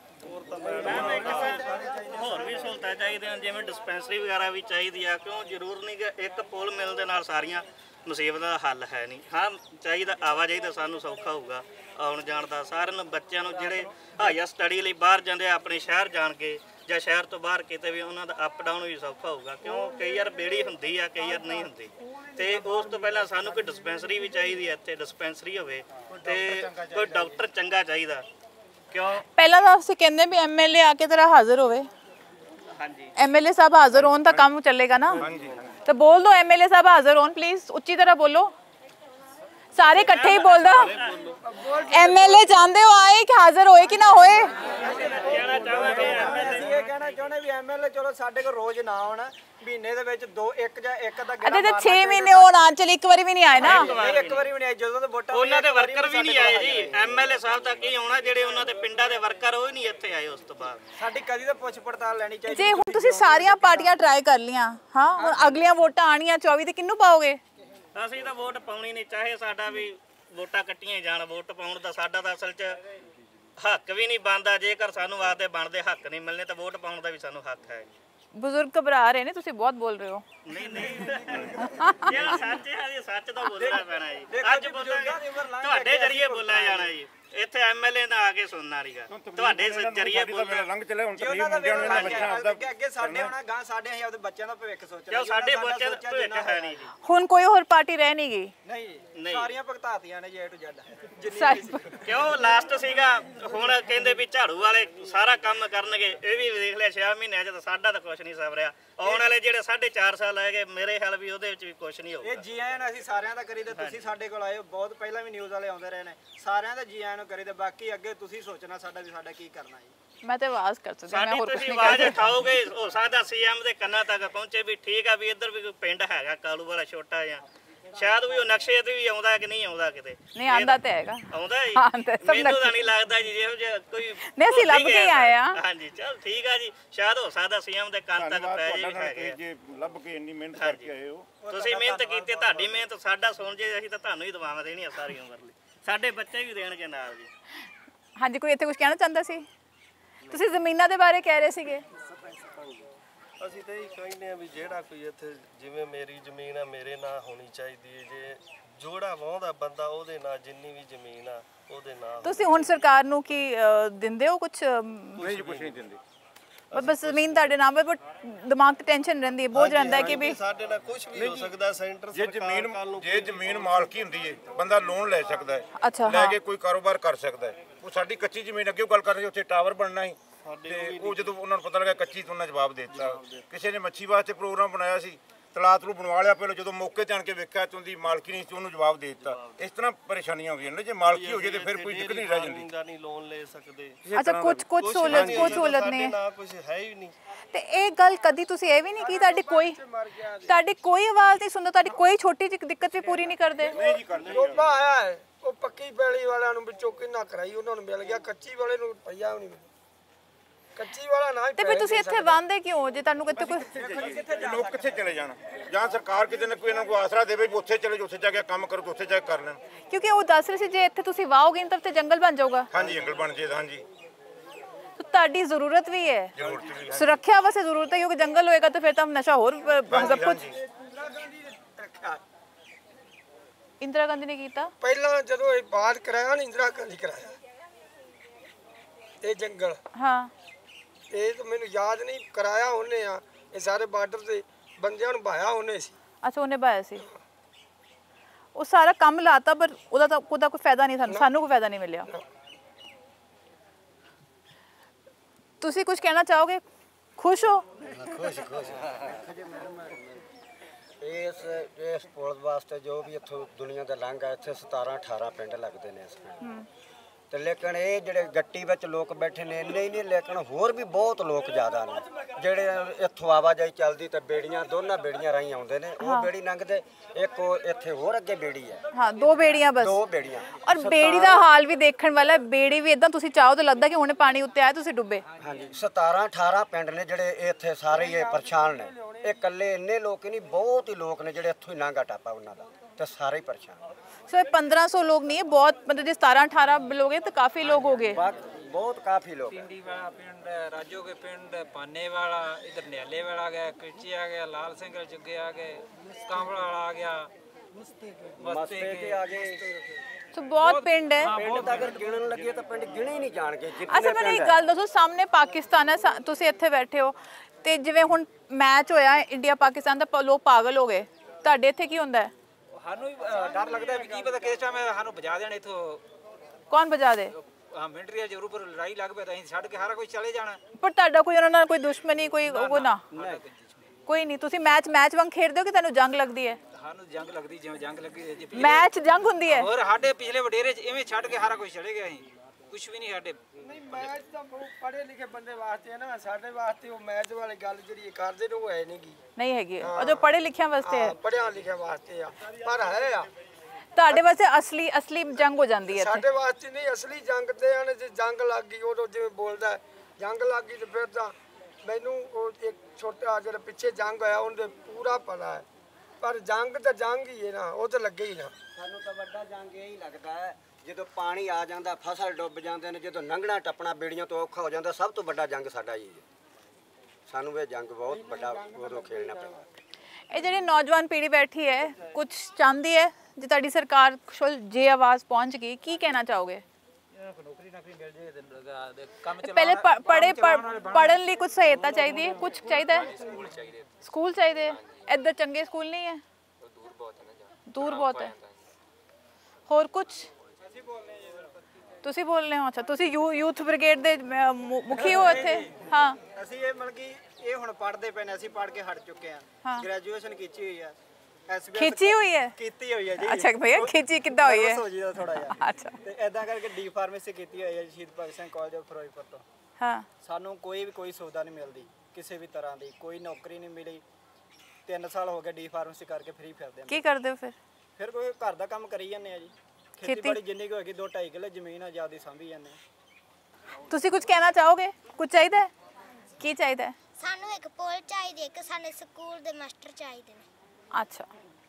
ਹੋਰ ਵੀ ਸਹੂਲਤਾਂ ਚਾਹੀਦੀਆਂ, ਜਿਵੇਂ ਡਿਸਪੈਂਸਰੀ ਵਗੈਰਾ ਵੀ ਚਾਹੀਦੀ ਆ। ਕਿਉਂ ਜ਼ਰੂਰ ਨਹੀਂ ਕਿ ਇੱਕ ਪੁਲ ਮਿਲਣ ਦੇ ਨਾਲ ਸਾਰੀਆਂ ਮੁਸੀਬਤਾਂ ਦਾ ਹੱਲ ਹੈ ਨਹੀਂ। ਹਾਂ, ਚਾਹੀਦਾ ਆਵਾਜਾਈ ਦਾ ਸਾਨੂੰ ਸੌਖਾ ਹੋਊਗਾ ਆਉਣ ਜਾਣ ਦਾ। ਸਾਰਿਆਂ ਨੂੰ ਬੱਚਿਆਂ ਨੂੰ ਜਿਹੜੇ ਹਾਈਆ ਸਟੱਡੀ ਲਈ ਬਾਹਰ ਜਾਂਦੇ ਆ, ਆਪਣੇ ਸ਼ਹਿਰ ਜਾਣ ਕੇ ਜਾਂ ਸ਼ਹਿਰ ਤੋਂ ਬਾਹਰ ਕਿਤੇ ਵੀ, ਉਹਨਾਂ ਦਾ ਅਪ ਡਾਊਨ ਵੀ ਸੌਖਾ ਹੋਊਗਾ। ਕਿਉਂ ਕਈ ਵਾਰ ਬੇੜੀ ਹੁੰਦੀ ਆ, ਕਈ ਵਾਰ ਨਹੀਂ ਹੁੰਦੀ। ਤੇ ਉਸ ਤੋਂ ਪਹਿਲਾਂ ਸਾਨੂੰ ਕੋਈ ਡਿਸਪੈਂਸਰੀ ਵੀ ਚਾਹੀਦੀ ਹੈ, ਇੱਥੇ ਡਿਸਪੈਂਸਰੀ ਹੋਵੇ ਤੇ ਕੋਈ ਡਾਕਟਰ ਚੰਗਾ ਚਾਹੀਦਾ। ਕਿਉਂ ਪਹਿਲਾਂ ਤਾਂ ਅਸੀਂ ਕਹਿੰਦੇ ਵੀ ਐਮਐਲਏ ਆ ਕੇ ਤੇਰਾ ਹਾਜ਼ਰ ਹੋਵੇ, ਹਾਂਜੀ ਐਮਐਲਏ ਸਾਹਿਬ ਹਾਜ਼ਰ ਹੋਣ ਤਾਂ ਕੰਮ ਚੱਲੇਗਾ ਨਾ। ਤਾਂ ਬੋਲ ਦੋ ਐਮਐਲਏ ਸਾਹਿਬ ਹਾਜ਼ਰ ਹੋਣ ਪਲੀਜ਼, ਉੱਚੀ ਤਰ੍ਹਾਂ ਬੋਲੋ, ਸਾਰੇ ਇਕੱਠੇ ਹੀ ਬੋਲ ਦੋ। ਐਮਐਲਏ ਚਾਹੁੰਦੇ ਹੋ ਆਏ ਕਿ ਹਾਜ਼ਰ ਹੋਏ ਕਿ ਨਾ ਹੋਏ? ਅਸੀਂ ਇਹ ਕਹਿਣਾ ਚਾਹੁੰਦੇ ਵੀ ਐਮਐਲਏ ਚਲੋ ਸਾਡੇ ਕੋਲ ਰੋਜ਼ ਨਾ ਆਉਣ, ਮਹੀਨੇ ਦੇ ਵਿੱਚ ਇੱਕ ਦਾ ਅੱਛਾ ਤੇ 6 ਮਹੀਨੇ ਉਹ ਨਾ ਚਲੇ, ਇੱਕ ਵਾਰੀ ਵੀ ਨਹੀਂ ਆਏ ਨਾ? ਇੱਕ ਵਾਰੀ ਵੀ ਨਹੀਂ ਆਏ, ਜਦੋਂ ਤੋਂ ਵੋਟਾਂ ਉਹਨਾਂ ਦੇ ਵਰਕਰ ਵੀ ਨਹੀਂ ਆਏ ਜੀ। ਐਮਐਲਏ ਸਾਹਿਬ ਤੱਕ ਹੀ ਆਉਣਾ, ਜਿਹੜੇ ਉਹਨਾਂ ਦੇ ਪਿੰਡਾਂ ਦੇ ਵਰਕਰ ਉਹ ਹੀ ਨਹੀਂ ਇੱਥੇ ਆਏ। ਉਸ ਤੋਂ ਬਾਅਦ ਸਾਡੀ ਕਦੀ ਤਾਂ ਪੁੱਛ ਪੜਤਾਲ ਲੈਣੀ ਚਾਹੀਦੀ। ਜੇ ਹੁਣ ਤੁਸੀਂ ਸਾਰੀਆਂ ਪਾਰਟੀਆਂ ਟਰਾਈ ਕਰ ਲੀਆਂ, ਹਾਂ ਹੁਣ ਅਗਲੀਆਂ ਵੋਟਾਂ ਆਣੀਆਂ 24 ਤੇ ਕਿਹਨੂੰ ਪਾਓਗੇ? ਅਸੀਂ ਤਾਂ ਵੋਟ ਪਾਉਣੀ ਨਹੀਂ, ਚਾਹੇ ਸਾਡਾ ਵੀ ਵੋਟਾਂ ਕੱਟੀਆਂ ਜਾਣ। ਵੋਟ ਪਾਉਣ ਦਾ ਸਾਡਾ ਤਾਂ ਅਸਲ 'ਚ ਹੱਕ ਵੀ ਨਹੀਂ ਬਣਦਾ। ਜੇਕਰ ਸਾਨੂੰ ਆਦੇ ਬਣਦੇ ਹੱਕ ਨਹੀਂ ਮਿਲਨੇ ਤਾਂ ਵੋਟ ਪਾਉਣ ਦਾ ਵੀ ਸਾਨੂੰ ਹੱਕ ਹੈ। ਬਜ਼ੁਰਗ ਘਬਰਾ ਰਹੇ ਨੇ, ਤੁਸੀਂ ਬਹੁਤ ਬੋਲ ਰਹੇ ਹੋ। ਨਹੀਂ ਜਿਹੜਾ ਸੱਚ ਹੈ ਜੀ, ਸੱਚ ਤਾਂ ਬੋਲਣਾ ਪੈਣਾ ਜੀ। ਅੱਜ ਬੋਲਾਂਗੇ ਤੁਹਾਡੇ ਜਰੀਏ ਬੋਲਿਆ ਜਾਣਾ ਜੀ। ਇੱਥੇ ਐਮਐਲਏ ਨਾ ਆ ਕੇ ਸੁਣਨਾ ਨਹੀਂਗਾ, ਤੁਹਾਡੇ ਜਰੀਏ ਬੋਲਣਾ। ਲੰਘ ਚਲੇ ਹੁਣ ਤਾਂ ਉਹਨਾਂ ਦਾ ਅੱਗੇ ਸਾਡੇ ਹੋਣਾ ਗਾਂ, ਸਾਡੇ ਅਸੀਂ ਆਪਦੇ ਬੱਚਿਆਂ ਦਾ ਭਵਿੱਖ ਸੋਚਣਾ। ਕਿਉਂ ਸਾਡੇ ਬੱਚਿਆਂ ਦਾ ਭਵਿੱਖ ਹੈ ਨਹੀਂ ਜੀ। ਹੁਣ ਕੋਈ ਹੋਰ ਪਾਰਟੀ ਰਹਿ ਨਹੀਂ ਗਈ? ਨਹੀਂ, ਸਾਰੀਆਂ ਭਗਤਾਤੀਆਂ ਨੇ ਜੀ A to Z। ਕਿਉਂ ਲਾਸਟ ਸੀਗਾ, ਹੁਣ ਕਹਿੰਦੇ ਵੀ ਝਾੜੂ ਵਾਲੇ ਸਾਰਾ ਕੰਮ ਕਰਨਗੇ। ਇਹ ਵੀ ਦੇਖ ਲਿਆ 6 ਮਹੀਨਿਆਂ ਚ ਤਾਂ ਸਾਡਾ ਤਾਂ ਕੁਝ ਨਹੀਂ ਸਭ ਰਿਹਾ। ਆਉਣ ਵਾਲੇ ਜਿਹੜੇ 4.5 ਸਾਲ ਹੈਗੇ, ਮੇਰੇ ਖਿਆਲ ਵੀ ਉਹਦੇ ਵਿੱਚ ਵੀ ਕੁਝ ਨਹੀਂ ਹੋਊਗਾ। ਇਹ ਜੀ ਆਇਆਂ ਅਸੀਂ ਸਾਰਿਆਂ ਦਾ ਕਰੀਦੇ। ਤੁਸੀਂ ਸਾਡੇ ਕੋਲ ਆਏ ਹੋ, ਬਹੁਤ ਪਹਿਲਾਂ ਵੀ ਨਿਊਜ਼ ਵਾਲੇ ਆਉਂਦੇ ਰਹੇ ਨੇ, ਸਾਰਿਆਂ ਦਾ ਜੀ ਆਇਆਂ ਨੂੰ ਕਰੀਦੇ। ਬਾਕੀ ਅੱਗੇ ਤੁਸੀਂ ਸੋਚਣਾ ਸਾਡਾ ਵੀ ਸਾਡਾ ਕੀ ਕਰਨਾ ਜੀ। ਮੈਂ ਤੇ ਆਵਾਜ਼ ਕਰ ਸਕਦੀ, ਮੈਂ ਹੋਰ ਕੁਝ ਤੁਸੀਂ ਨਹੀਂ ਆਵਾਜ਼ ਕਰ ਉਠਾਓਗੇ, ਹੋ ਸਕਦਾ ਸੀਐਮ ਦੇ ਕੰਨਾਂ ਤੱਕ ਪਹੁੰਚੇ ਵੀ ਠੀਕ ਆ, ਵੀ ਇੱਧਰ ਵੀ ਕੋਈ ਪਿੰਡ ਹੈਗਾ ਕਾਲੂ ਵਾਲਾ ਛੋਟਾ ਜਿਹਾ, ਸ਼ਾਇਦ ਵੀ ਉਹ ਨਕਸ਼ੇ ਤੇ ਵੀ ਆਉਂਦਾ ਕਿ ਨਹੀਂ ਆਉਂਦਾ ਕਿਤੇ। ਨਹੀਂ ਆਂਦਾ ਤੇ ਹੈਗਾ, ਆਉਂਦਾ ਜੀ। ਆਂਦਾ ਸਭ ਮੈਨੂੰ ਤਾਂ ਨਹੀਂ ਲੱਗਦਾ ਜੀ ਜਿਹੋ ਜਿਹਾ ਕੋਈ। ਨਹੀਂ ਅਸੀਂ ਲੱਭ ਕੇ ਆਏ ਆ। ਹਾਂਜੀ ਚਲ ਠੀਕ ਆ ਜੀ, ਸ਼ਾਇਦ ਹੋ ਸਕਦਾ ਸੀਐਮ ਦੇ ਕੰਨ ਤੱਕ ਪੈ ਜੇ ਵੀ ਹੈਗੇ। ਜੇ ਲੱਭ ਕੇ ਇੰਨੀ ਮਿਹਨਤ ਕਰਕੇ ਆਏ ਹੋ, ਤੁਸੀਂ ਮਿਹਨਤ ਕੀਤੀ, ਤੁਹਾਡੀ ਮਿਹਨਤ ਸਾਡਾ ਸੁਣ ਜੇ, ਅਸੀਂ ਤਾਂ ਤੁਹਾਨੂੰ ਹੀ ਦੁਆਵਾਂ ਦੇਣੀਆਂ ਸਾਰੀ ਉਮਰ ਲਈ। ਸਾਡੇ ਬੱਚੇ ਵੀ ਦੇਣਗੇ ਨਾਲ ਜੀ। ਹਾਂਜੀ ਕੋਈ ਇੱਥੇ ਕੁਝ ਕਹਿਣਾ ਚਾਹੁੰਦਾ ਸੀ? ਤੁਸੀਂ ਜ਼ਮੀਨਾਂ ਦੇ ਬਾਰੇ ਕਹਿ ਰਹੇ ਸੀਗੇ। ਅਸੀਂ ਤਾਂ ਇਹ ਕਹਿੰਦੇ ਆ ਵੀ ਜਿਹੜਾ ਕੋਈ ਇੱਥੇ, ਜਿਵੇਂ ਮੇਰੀ ਜ਼ਮੀਨ ਆ ਮੇਰੇ ਨਾਂ ਹੋਣੀ ਚਾਹੀਦੀ ਹੈ। ਜੇ ਜੋੜਾ ਵਾਹੁੰਦਾ ਬੰਦਾ ਉਹਦੇ ਨਾਂ, ਜਿੰਨੀ ਵੀ ਜ਼ਮੀਨ ਆ ਉਹਦੇ ਨਾਂ। ਤੁਸੀਂ ਹੁਣ ਸਰਕਾਰ ਨੂੰ ਕੀ ਦਿੰਦੇ ਹੋ ਕੁਝ? ਨਹੀਂ ਜੀ ਕੁਝ ਨਹੀਂ ਦਿੰਦੇ। ਬਸ ਜ਼ਮੀਨ ਤੁਹਾਡੇ ਨਾਮ ਹੈ, ਬਟ ਦਿਮਾਗ ਤੇ ਟੈਨਸ਼ਨ ਰਹਿੰਦੀ ਹੈ, ਬੋਝ ਰਹਿੰਦਾ ਹੈ ਕਿ ਵੀ ਸਾਡੇ ਨਾਲ ਕੁਝ ਵੀ ਹੋ ਸਕਦਾ। ਸੈਂਟਰ ਸਰਕਾਰ ਜੇ ਜ਼ਮੀਨ ਮਾਲਕੀ ਹੁੰਦੀ ਹੈ, ਬੰਦਾ ਲੋਨ ਲੈ ਸਕਦਾ ਹੈ, ਅੱਛਾ ਲੈ ਕੇ ਕੋਈ ਕਾਰੋਬਾਰ ਕਰ ਸਕਦਾ ਹੈ। ਉਹ ਸਾਡੀ ਕੱਚੀ ਜ਼ਮੀਨ ਅੱਗੇ ਗੱਲ ਕਰ ਰਹੇ, ਉੱਥੇ ਟਾਵਰ ਬਣਨਾ ਸੀ, ਤੇ ਉਹ ਜਦੋਂ ਉਹਨਾਂ ਨੂੰ ਪਤਾ ਲੱਗਾ ਕੱਚੀ, ਤੋਂ ਉਹਨਾਂ ਜਵਾਬ ਦੇ ਦਿੱਤਾ। ਕਿਸੇ ਨੇ ਮੱਛੀ ਵਾਸਤੇ ਪ੍ਰੋਗਰਾਮ ਬਣਾਇਆ ਸੀ, ਤਲਾਤ ਨੂੰ ਬਣਵਾ ਲਿਆ, ਪਹਿਲਾਂ ਜਦੋਂ ਮੌਕੇ ਤੇ ਆਣ ਕੇ ਵੇਖਿਆ ਤੇ ਉਹਦੀ ਮਾਲਕੀ ਨਹੀਂ ਸੀ, ਉਹਨੂੰ ਜਵਾਬ ਦੇ ਦਿੱਤਾ। ਇਸ ਤਰ੍ਹਾਂ ਪਰੇਸ਼ਾਨੀਆਂ ਹੁੰਦੀਆਂ ਨੇ। ਜੇ ਮਾਲਕੀ ਹੋ ਜੇ ਤੇ ਫਿਰ ਕੋਈ ਦਿੱਕਤ ਨਹੀਂ ਰਹਿ ਜਾਂਦੀ। ਨਹੀਂ ਲੋਨ ਲੈ ਸਕਦੇ। ਅੱਛਾ ਕੁਝ ਸਹੂਲਤ ਨਹੀਂ ਨਾ ਕੁਝ ਹੈ ਹੀ ਨਹੀਂ। ਤੇ ਇਹ ਗੱਲ ਕਦੀ ਤੁਸੀਂ ਇਹ ਵੀ ਨਹੀਂ ਕੀ ਤੁਹਾਡੀ ਕੋਈ ਆਵਾਜ਼ ਨਹੀਂ ਸੁਣਦਾ, ਤੁਹਾਡੀ ਕੋਈ ਛੋਟੀ ਜਿਹੀ ਦਿੱਕਤ ਵੀ ਪੂਰੀ ਨਹੀਂ ਕਰਦੇ? ਟੋਬਾ ਆਇਆ ਹੈ, ਉਹ ਪੱਕੀ ਪੈਲੀ ਵਾਲਿਆਂ ਨੂੰ ਵਿੱਚੋਂ ਕਿੰਨਾ ਕਰਾਈ, ਉਹਨਾਂ ਨੂੰ ਮਿਲ ਗਿਆ, ਕੱਚੀ ਵਾਲੇ ਨੂੰ ਪਈਆ ਨਹੀਂ। ਕੱਚੀ ਵਾਲਾ ਨਾ ਤੇ ਫਿਰ ਤੁਸੀਂ ਇੱਥੇ ਵਾਂਦੇ ਕਿਉਂ ਜੇ ਤੁਹਾਨੂੰ ਕਿਤੇ ਕੋਈ? ਲੋਕ ਕਿੱਥੇ ਚਲੇ ਜਾਣ, ਜਾਂ ਸਰਕਾਰ ਕਿਤੇ ਨਾ ਕੋਈ ਇਹਨਾਂ ਨੂੰ ਆਸਰਾ ਦੇਵੇ ਵੀ ਉੱਥੇ ਚਲੇ ਜਾਓ, ਉੱਥੇ ਜਾ ਕੇ ਕੰਮ ਕਰੋ, ਉੱਥੇ ਜਾ ਕੇ ਕਰ ਲੈਣ। ਕਿਉਂਕਿ ਉਹ ਦੱਸ ਰਹੇ ਸੀ ਜੇ ਇੱਥੇ ਤੁਸੀਂ ਵਾਓਗੇ ਤਾਂ ਇੱਥੇ ਜੰਗਲ ਬਣ ਜਾਊਗਾ। ਹਾਂਜੀ ਜੰਗਲ ਬਣ ਜਾਏਗਾ। ਹਾਂਜੀ ਤੁਹਾਡੀ ਜ਼ਰੂਰਤ ਵੀ ਹੈ, ਸੁਰੱਖਿਆ ਵਾਸਤੇ ਜ਼ਰੂਰਤ ਹੈ, ਕਿਉਂਕਿ ਜੰਗਲ ਹੋਏਗਾ ਤਾਂ ਫਿਰ ਤਾਂ ਨਸ਼ਾ ਹੋਰ ਸਭ ਕੁਝ। ਇੰਦਰਾ ਗਾਂਧੀ ਨੇ ਕੀਤਾ ਪਹਿਲਾਂ ਜਦੋਂ ਇਹ ਬਾਤ ਕਰਾਇਆ ਨਾ, ਇੰਦਰਾ ਗਾਂਧੀ ਕਰਾਇਆ ਇਹ ਜੰਗਲ। ਹਾਂ ਇਹ ਤਾਂ ਮੈਨੂੰ ਯਾਦ ਨਹੀਂ, ਕਰਾਇਆ ਉਹਨੇ ਆ। ਇਹ ਸਾਰੇ ਬਾਰਡਰ ਤੇ ਬੰਦਿਆਂ ਨੂੰ ਭਾਇਆ ਉਹਨੇ ਸੀ। ਅੱਛਾ ਉਹਨੇ ਭਾਇਆ ਸੀ, ਉਹ ਸਾਰਾ ਕੰਮ ਲਾਤਾ, ਪਰ ਉਹਦਾ ਕੋਈ ਫਾਇਦਾ ਨਹੀਂ, ਸਾਨੂੰ ਕੋਈ ਫਾਇਦਾ ਨਹੀਂ ਮਿਲਿਆ। ਤੁਸੀਂ ਕੁਝ ਕਹਿਣਾ ਚਾਹੋਗੇ? ਖੁਸ਼ ਹੋ? ਖੁਸ਼ ਇਸ ਪੁਲ ਵਾਸਤੇ ਜੋ ਵੀ ਇੱਥੋਂ ਦੁਨੀਆ ਦਾ ਲੰਘਾ, ਇੱਥੇ 17-18 ਪਿੰਡ ਲੱਗਦੇ ਨੇ ਇਸ ਪਿੰਡ ਤੇ। ਲੇਕਿਨ ਇਹ ਜਿਹੜੇ ਗੱਟੀ ਵਿੱਚ ਲੋਕ ਬੈਠੇ ਨੇ ਇੰਨੇ ਹੀ ਨਹੀਂ, ਲੇਕਿਨ ਹੋਰ ਵੀ ਬਹੁਤ ਲੋਕ ਜ਼ਿਆਦਾ ਨੇ ਜਿਹੜੇ ਇੱਥੋਂ ਆਵਾਜਾਈ ਚੱਲਦੀ ਤੇ ਬੇੜੀਆਂ, ਦੋਨਾਂ ਬੇੜੀਆਂ ਰਾਹੀਂ ਆਉਂਦੇ ਨੇ। ਉਹ ਬੇੜੀ ਲੰਘਦੇ, ਇੱਕ ਉਹ ਇੱਥੇ ਹੋਰ ਅੱਗੇ ਬੇੜੀ ਹੈ। ਹਾਂ 2 ਬੇੜੀਆਂ ਬਸ, 2 ਬੇੜੀਆਂ। ਔਰ ਬੇੜੀ ਦਾ ਹਾਲ ਵੀ ਦੇਖਣ ਵਾਲਾ। ਬੇੜੀ ਵੀ ਇਦਾਂ ਤੁਸੀਂ ਚਾਹੋ ਤਾਂ ਲੱਗਦਾ ਕਿ ਹੁਣੇ ਪਾਣੀ ਉੱਤੇ ਆਇਆ, ਤੁਸੀਂ ਡੁੱਬੇ। ਹਾਂਜੀ 17-18 ਪਿੰਡ ਨੇ ਜਿਹੜੇ ਇੱਥੇ ਸਾਰੇ ਹੀ ਪਰੇਸ਼ਾਨ ਨੇ। ਇਹ ਇਕੱਲੇ ਇੰਨੇ ਲੋਕ ਨਹੀਂ, ਬਹੁਤ ਹੀ ਲੋਕ ਨੇ ਜਿਹੜੇ ਇੱਥੋਂ ਹੀ ਲਾਂਘਾ ਟਾਪਾ ਉਹਨਾਂ ਦਾ, ਤੇ ਸਾਰੇ ਹੀ ਪਰੇਸ਼ਾਨ। ਸੋ 1500 ਲੋਕ ਨਹੀਂ ਹੈ, ਬਹੁਤ मतलब ਜੇ 17-18 लोग हैं तो काफी लोग हो गए, बहुत काफी लोग। पिंडी वाला पिंड, राजो के पिंड, पाने वाला, इधर न्याले वाला आ गया, कृषि आ गया, लाल सिंह जुगे आ गए, कांवड़ा वाला आ गया, मस्ते के आ गए। तो बहुत पिंड है। पिंड अगर गिणन लगे तो पिंड गिने ही नहीं जाणगे। अच्छा मैंने एक गल दसो, सामने पाकिस्तान है, तुसी इत्थे बैठे हो ते जिवें हुण मैच होया इंडिया पाकिस्तान दा, लोग पागल हो गए, तुहाडे इत्थे की हुंदा है? ਸਾਨੂੰ ਡਰ ਲੱਗਦਾ ਵੀ ਕੀ ਪਤਾ ਕਿਸ ਟਾਈਮ ਸਾਨੂੰ ਬਜਾ ਦੇਣ ਇਥੋਂ। कौन बजा दे? ਹਾਂ ਮਿਲਟਰੀ ਜ਼ਰੂਰ ਪਰ ਲੜਾਈ ਲੱਗ ਪਈ ਤਾਂ ਅਸੀਂ ਛੱਡ ਕੇ ਸਾਰਾ ਕੁਝ ਚਲੇ ਜਾਣਾ। ਪਰ ਤੁਹਾਡਾ ਕੋਈ ਉਹਨਾਂ ਨਾਲ ਕੋਈ ਦੁਸ਼ਮਣੀ ਕੋਈ ਉਹ ਨਾ ਕੋਈ ਨਹੀਂ? ਤੁਸੀਂ ਮੈਚ ਵਾਂਗ ਖੇਡਦੇ ਹੋ ਕਿ ਤੁਹਾਨੂੰ ਜੰਗ ਲੱਗਦੀ ਹੈ? ਸਾਨੂੰ ਜੰਗ ਲੱਗਦੀ ਜਿਵੇਂ ਜੰਗ ਲੱਗੀ ਮੈਚ ਜੰਗ ਹੁੰਦੀ ਹੈ। ਹੋਰ ਸਾਡੇ ਪਿਛਲੇ ਵਡੇਰੇ ਚ ਐਵੇਂ ਛੱਡ ਕੇ ਸਾਰਾ ਕੁਝ ਚਲੇ ਗਏ ਅਸੀਂ ਕੁਝ ਵੀ ਨਹੀਂ ਸਾਡੇ। ਨਹੀਂ ਮੈਚ ਤਾਂ ਪੜ੍ਹੇ ਲਿਖੇ ਬੰਦੇ ਵਾਸਤੇ ਹੈ ਨਾ, ਸਾਡੇ ਵਾਸਤੇ ਉਹ ਮੈਚ ਵਾਲੀ ਗੱਲ ਜਿਹੜੀ ਕਰਦੇ ਨੇ ਉਹ ਹੈ ਨਹੀਂ ਹੈਗੀ ਉਹ ਜੋ ਪੜ੍ਹੇ ਲਿਖਿਆਂ ਵਾਸਤੇ ਹੈ, ਪੜ੍ਹਿਆ ਲਿਖਿਆ ਵਾਸਤੇ ਆ ਪਰ ਹੈ ਆ। ਤੁਹਾਡੇ ਵਾਸਤੇ ਅਸਲੀ ਜੰਗ ਹੋ ਜਾਂਦੀ ਹੈ ਸਾਡੇ ਵਾਸਤੇ ਨਹੀਂ ਅਸਲੀ ਜੰਗ ਤੇ ਹਨ। ਜੇ ਜੰਗ ਲੱਗ ਗਈ ਉਹ ਜਿਵੇਂ ਬੋਲਦਾ ਜੰਗ ਲੱਗ ਗਈ ਤੇ ਫਿਰ ਤਾਂ ਮੈਨੂੰ ਉਹ ਇੱਕ ਛੋਟਾ ਜਿਹੜਾ ਪਿੱਛੇ ਜੰਗ ਹੋਇਆ ਉਹਦੇ ਪੂਰਾ ਪਤਾ ਹੈ, ਪਰ ਜੰਗ ਤਾਂ ਜੰਗ ਹੀ ਹੈ ਨਾ, ਉਹ ਤਾਂ ਲੱਗੇ ਹੀ ਨਾ। ਸਾਨੂੰ ਤਾਂ ਵੱਡਾ ਜੰਗ ਇਹ ਹੀ ਲੱਗਦਾ ਹੈ ਜਦੋਂ ਪਾਣੀ ਆ ਜਾਂਦਾ, ਫਸਲ ਡੁੱਬ ਜਾਂਦੇ ਨੇ, ਜਦੋਂ ਲੰਘਣਾ ਟੱਪਣਾ ਬੇੜੀਆਂ ਤੋਂ ਔਖਾ ਹੋ ਜਾਂਦਾ, ਸਭ ਤੋਂ ਵੱਡਾ ਜੰਗ ਸਾਡਾ ਹੀ ਹੈ। ਸਾਨੂੰ ਇਹ ਜੰਗ ਬਹੁਤ ਵੱਡਾ ਉਦੋਂ ਖੇਡਣਾ ਪੈਂਦਾ। ਇਹ ਜਿਹੜੀ ਨੌਜਵਾਨ ਪੀੜ੍ਹੀ ਬੈਠੀ ਹੈ ਕੁਝ ਚਾਹੁੰਦੀ ਹੈ ਜੇ ਤੁਹਾਡੀ ਸਰਕਾਰ ਕੋਲ ਜੇ ਆਵਾਜ਼ ਪਹੁੰਚ ਗਈ, ਕੀ ਕਹਿਣਾ ਚਾਹੋਗੇ? ਨੌਕਰੀ ਮਿਲ ਜੇ ਤੇ ਕੰਮ ਪਹਿਲੇ ਪੜ੍ਹਨ ਲਈ ਕੁਝ ਸਹਾਇਤਾ ਚਾਹੀਦੀ ਹੈ, ਕੁਝ ਚਾਹੀਦਾ ਹੈ? ਸਕੂਲ ਚਾਹੀਦੇ? ਇੱਧਰ ਚੰਗੇ ਸਕੂਲ ਨਹੀਂ ਹੈ, ਦੂਰ ਬਹੁਤ ਹੈ। ਹੋਰ ਕੁਝ ਤੁਸੀਂ ਬੋਲਨੇ ਹੋ? ਅੱਛਾ ਤੁਸੀਂ ਯੂਥ ਬ੍ਰਿਗੇਡ ਦੇ ਮੁਖੀ ਹੋ ਇੱਥੇ? ਹਾਂ ਅਸੀਂ ਇਹ ਮਤਲਬ ਕਿ ਇਹ ਹੁਣ ਪੜ੍ਹਦੇ ਪਏ ਨੇ, ਅਸੀਂ ਪੜ੍ਹ ਕੇ ਹਟ ਚੁੱਕੇ ਹਾਂ। ਗ੍ਰੈਜੂਏਸ਼ਨ ਕੀਤੀ ਹੋਈ ਹੈ, ਖਿੱਚੀ ਹੋਈ ਹੈ ਜੀ। ਅੱਛਾ ਭਈਆ ਖਿੱਚੀ ਕਿੱਦਾਂ ਹੋਈ ਹੈ? ਹੋ ਜੀਦਾ ਥੋੜਾ ਜਿਹਾ ਅੱਛਾ ਤੇ ਐਦਾਂ ਕਰਕੇ ਡੀ ਫਾਰਮੇਸੀ ਕੀਤੀ ਹੋਈ ਹੈ ਸ਼ਹੀਦ ਭਗਤ ਸਿੰਘ ਕਾਲਜ ਆਫ ਫਿਰੋਜ਼ਪੁਰ ਤੋਂ। ਹਾਂ ਸਾਨੂੰ ਕੋਈ ਸੁਵਿਧਾ ਨਹੀਂ ਮਿਲਦੀ ਕਿਸੇ ਵੀ ਤਰ੍ਹਾਂ ਦੀ, ਕੋਈ ਨੌਕਰੀ ਨਹੀਂ ਮਿਲੀ। 3 ਸਾਲ ਹੋ ਗਏ ਡੀ ਫਾਰਮੇਸੀ ਕਰਕੇ ਫ੍ਰੀ ਫਿਰਦੇ ਹਾਂ। ਕੀ ਕਰਦੇ ਹੋ ਫਿਰ ਕੋਈ ਘਰ ਦਾ ਕੰਮ ਕਰੀ ਜਾਂਦੇ ਆ ਜੀ। ਖੇਤੀਬਾੜੀ ਜਿੰਨੀ ਕੁ ਹੋਏਗੀ 2-2.5 ਕਿੱਲੇ ਜ਼ਮੀਨ ਆ ਜਿਆਦਾ ਸਾਂਭੀ ਜਾਂਦੇ। ਤੁਸੀਂ ਕੁਝ ਕਹਿਣਾ ਚਾਹੋਗੇ? ਕੁਝ ਚਾਹੀਦਾ ਹੈ? ਕੀ ਚਾਹੀਦਾ ਹੈ? ਸਾਨੂੰ ਇੱਕ ਪੁਲ ਚਾਹੀਦੀ, ਇੱਕ ਸਾਨੂੰ ਸਕੂਲ ਦੇ ਮਾਸਟਰ ਚਾਹੀਦੇ ਨੇ। ਅੱਛਾ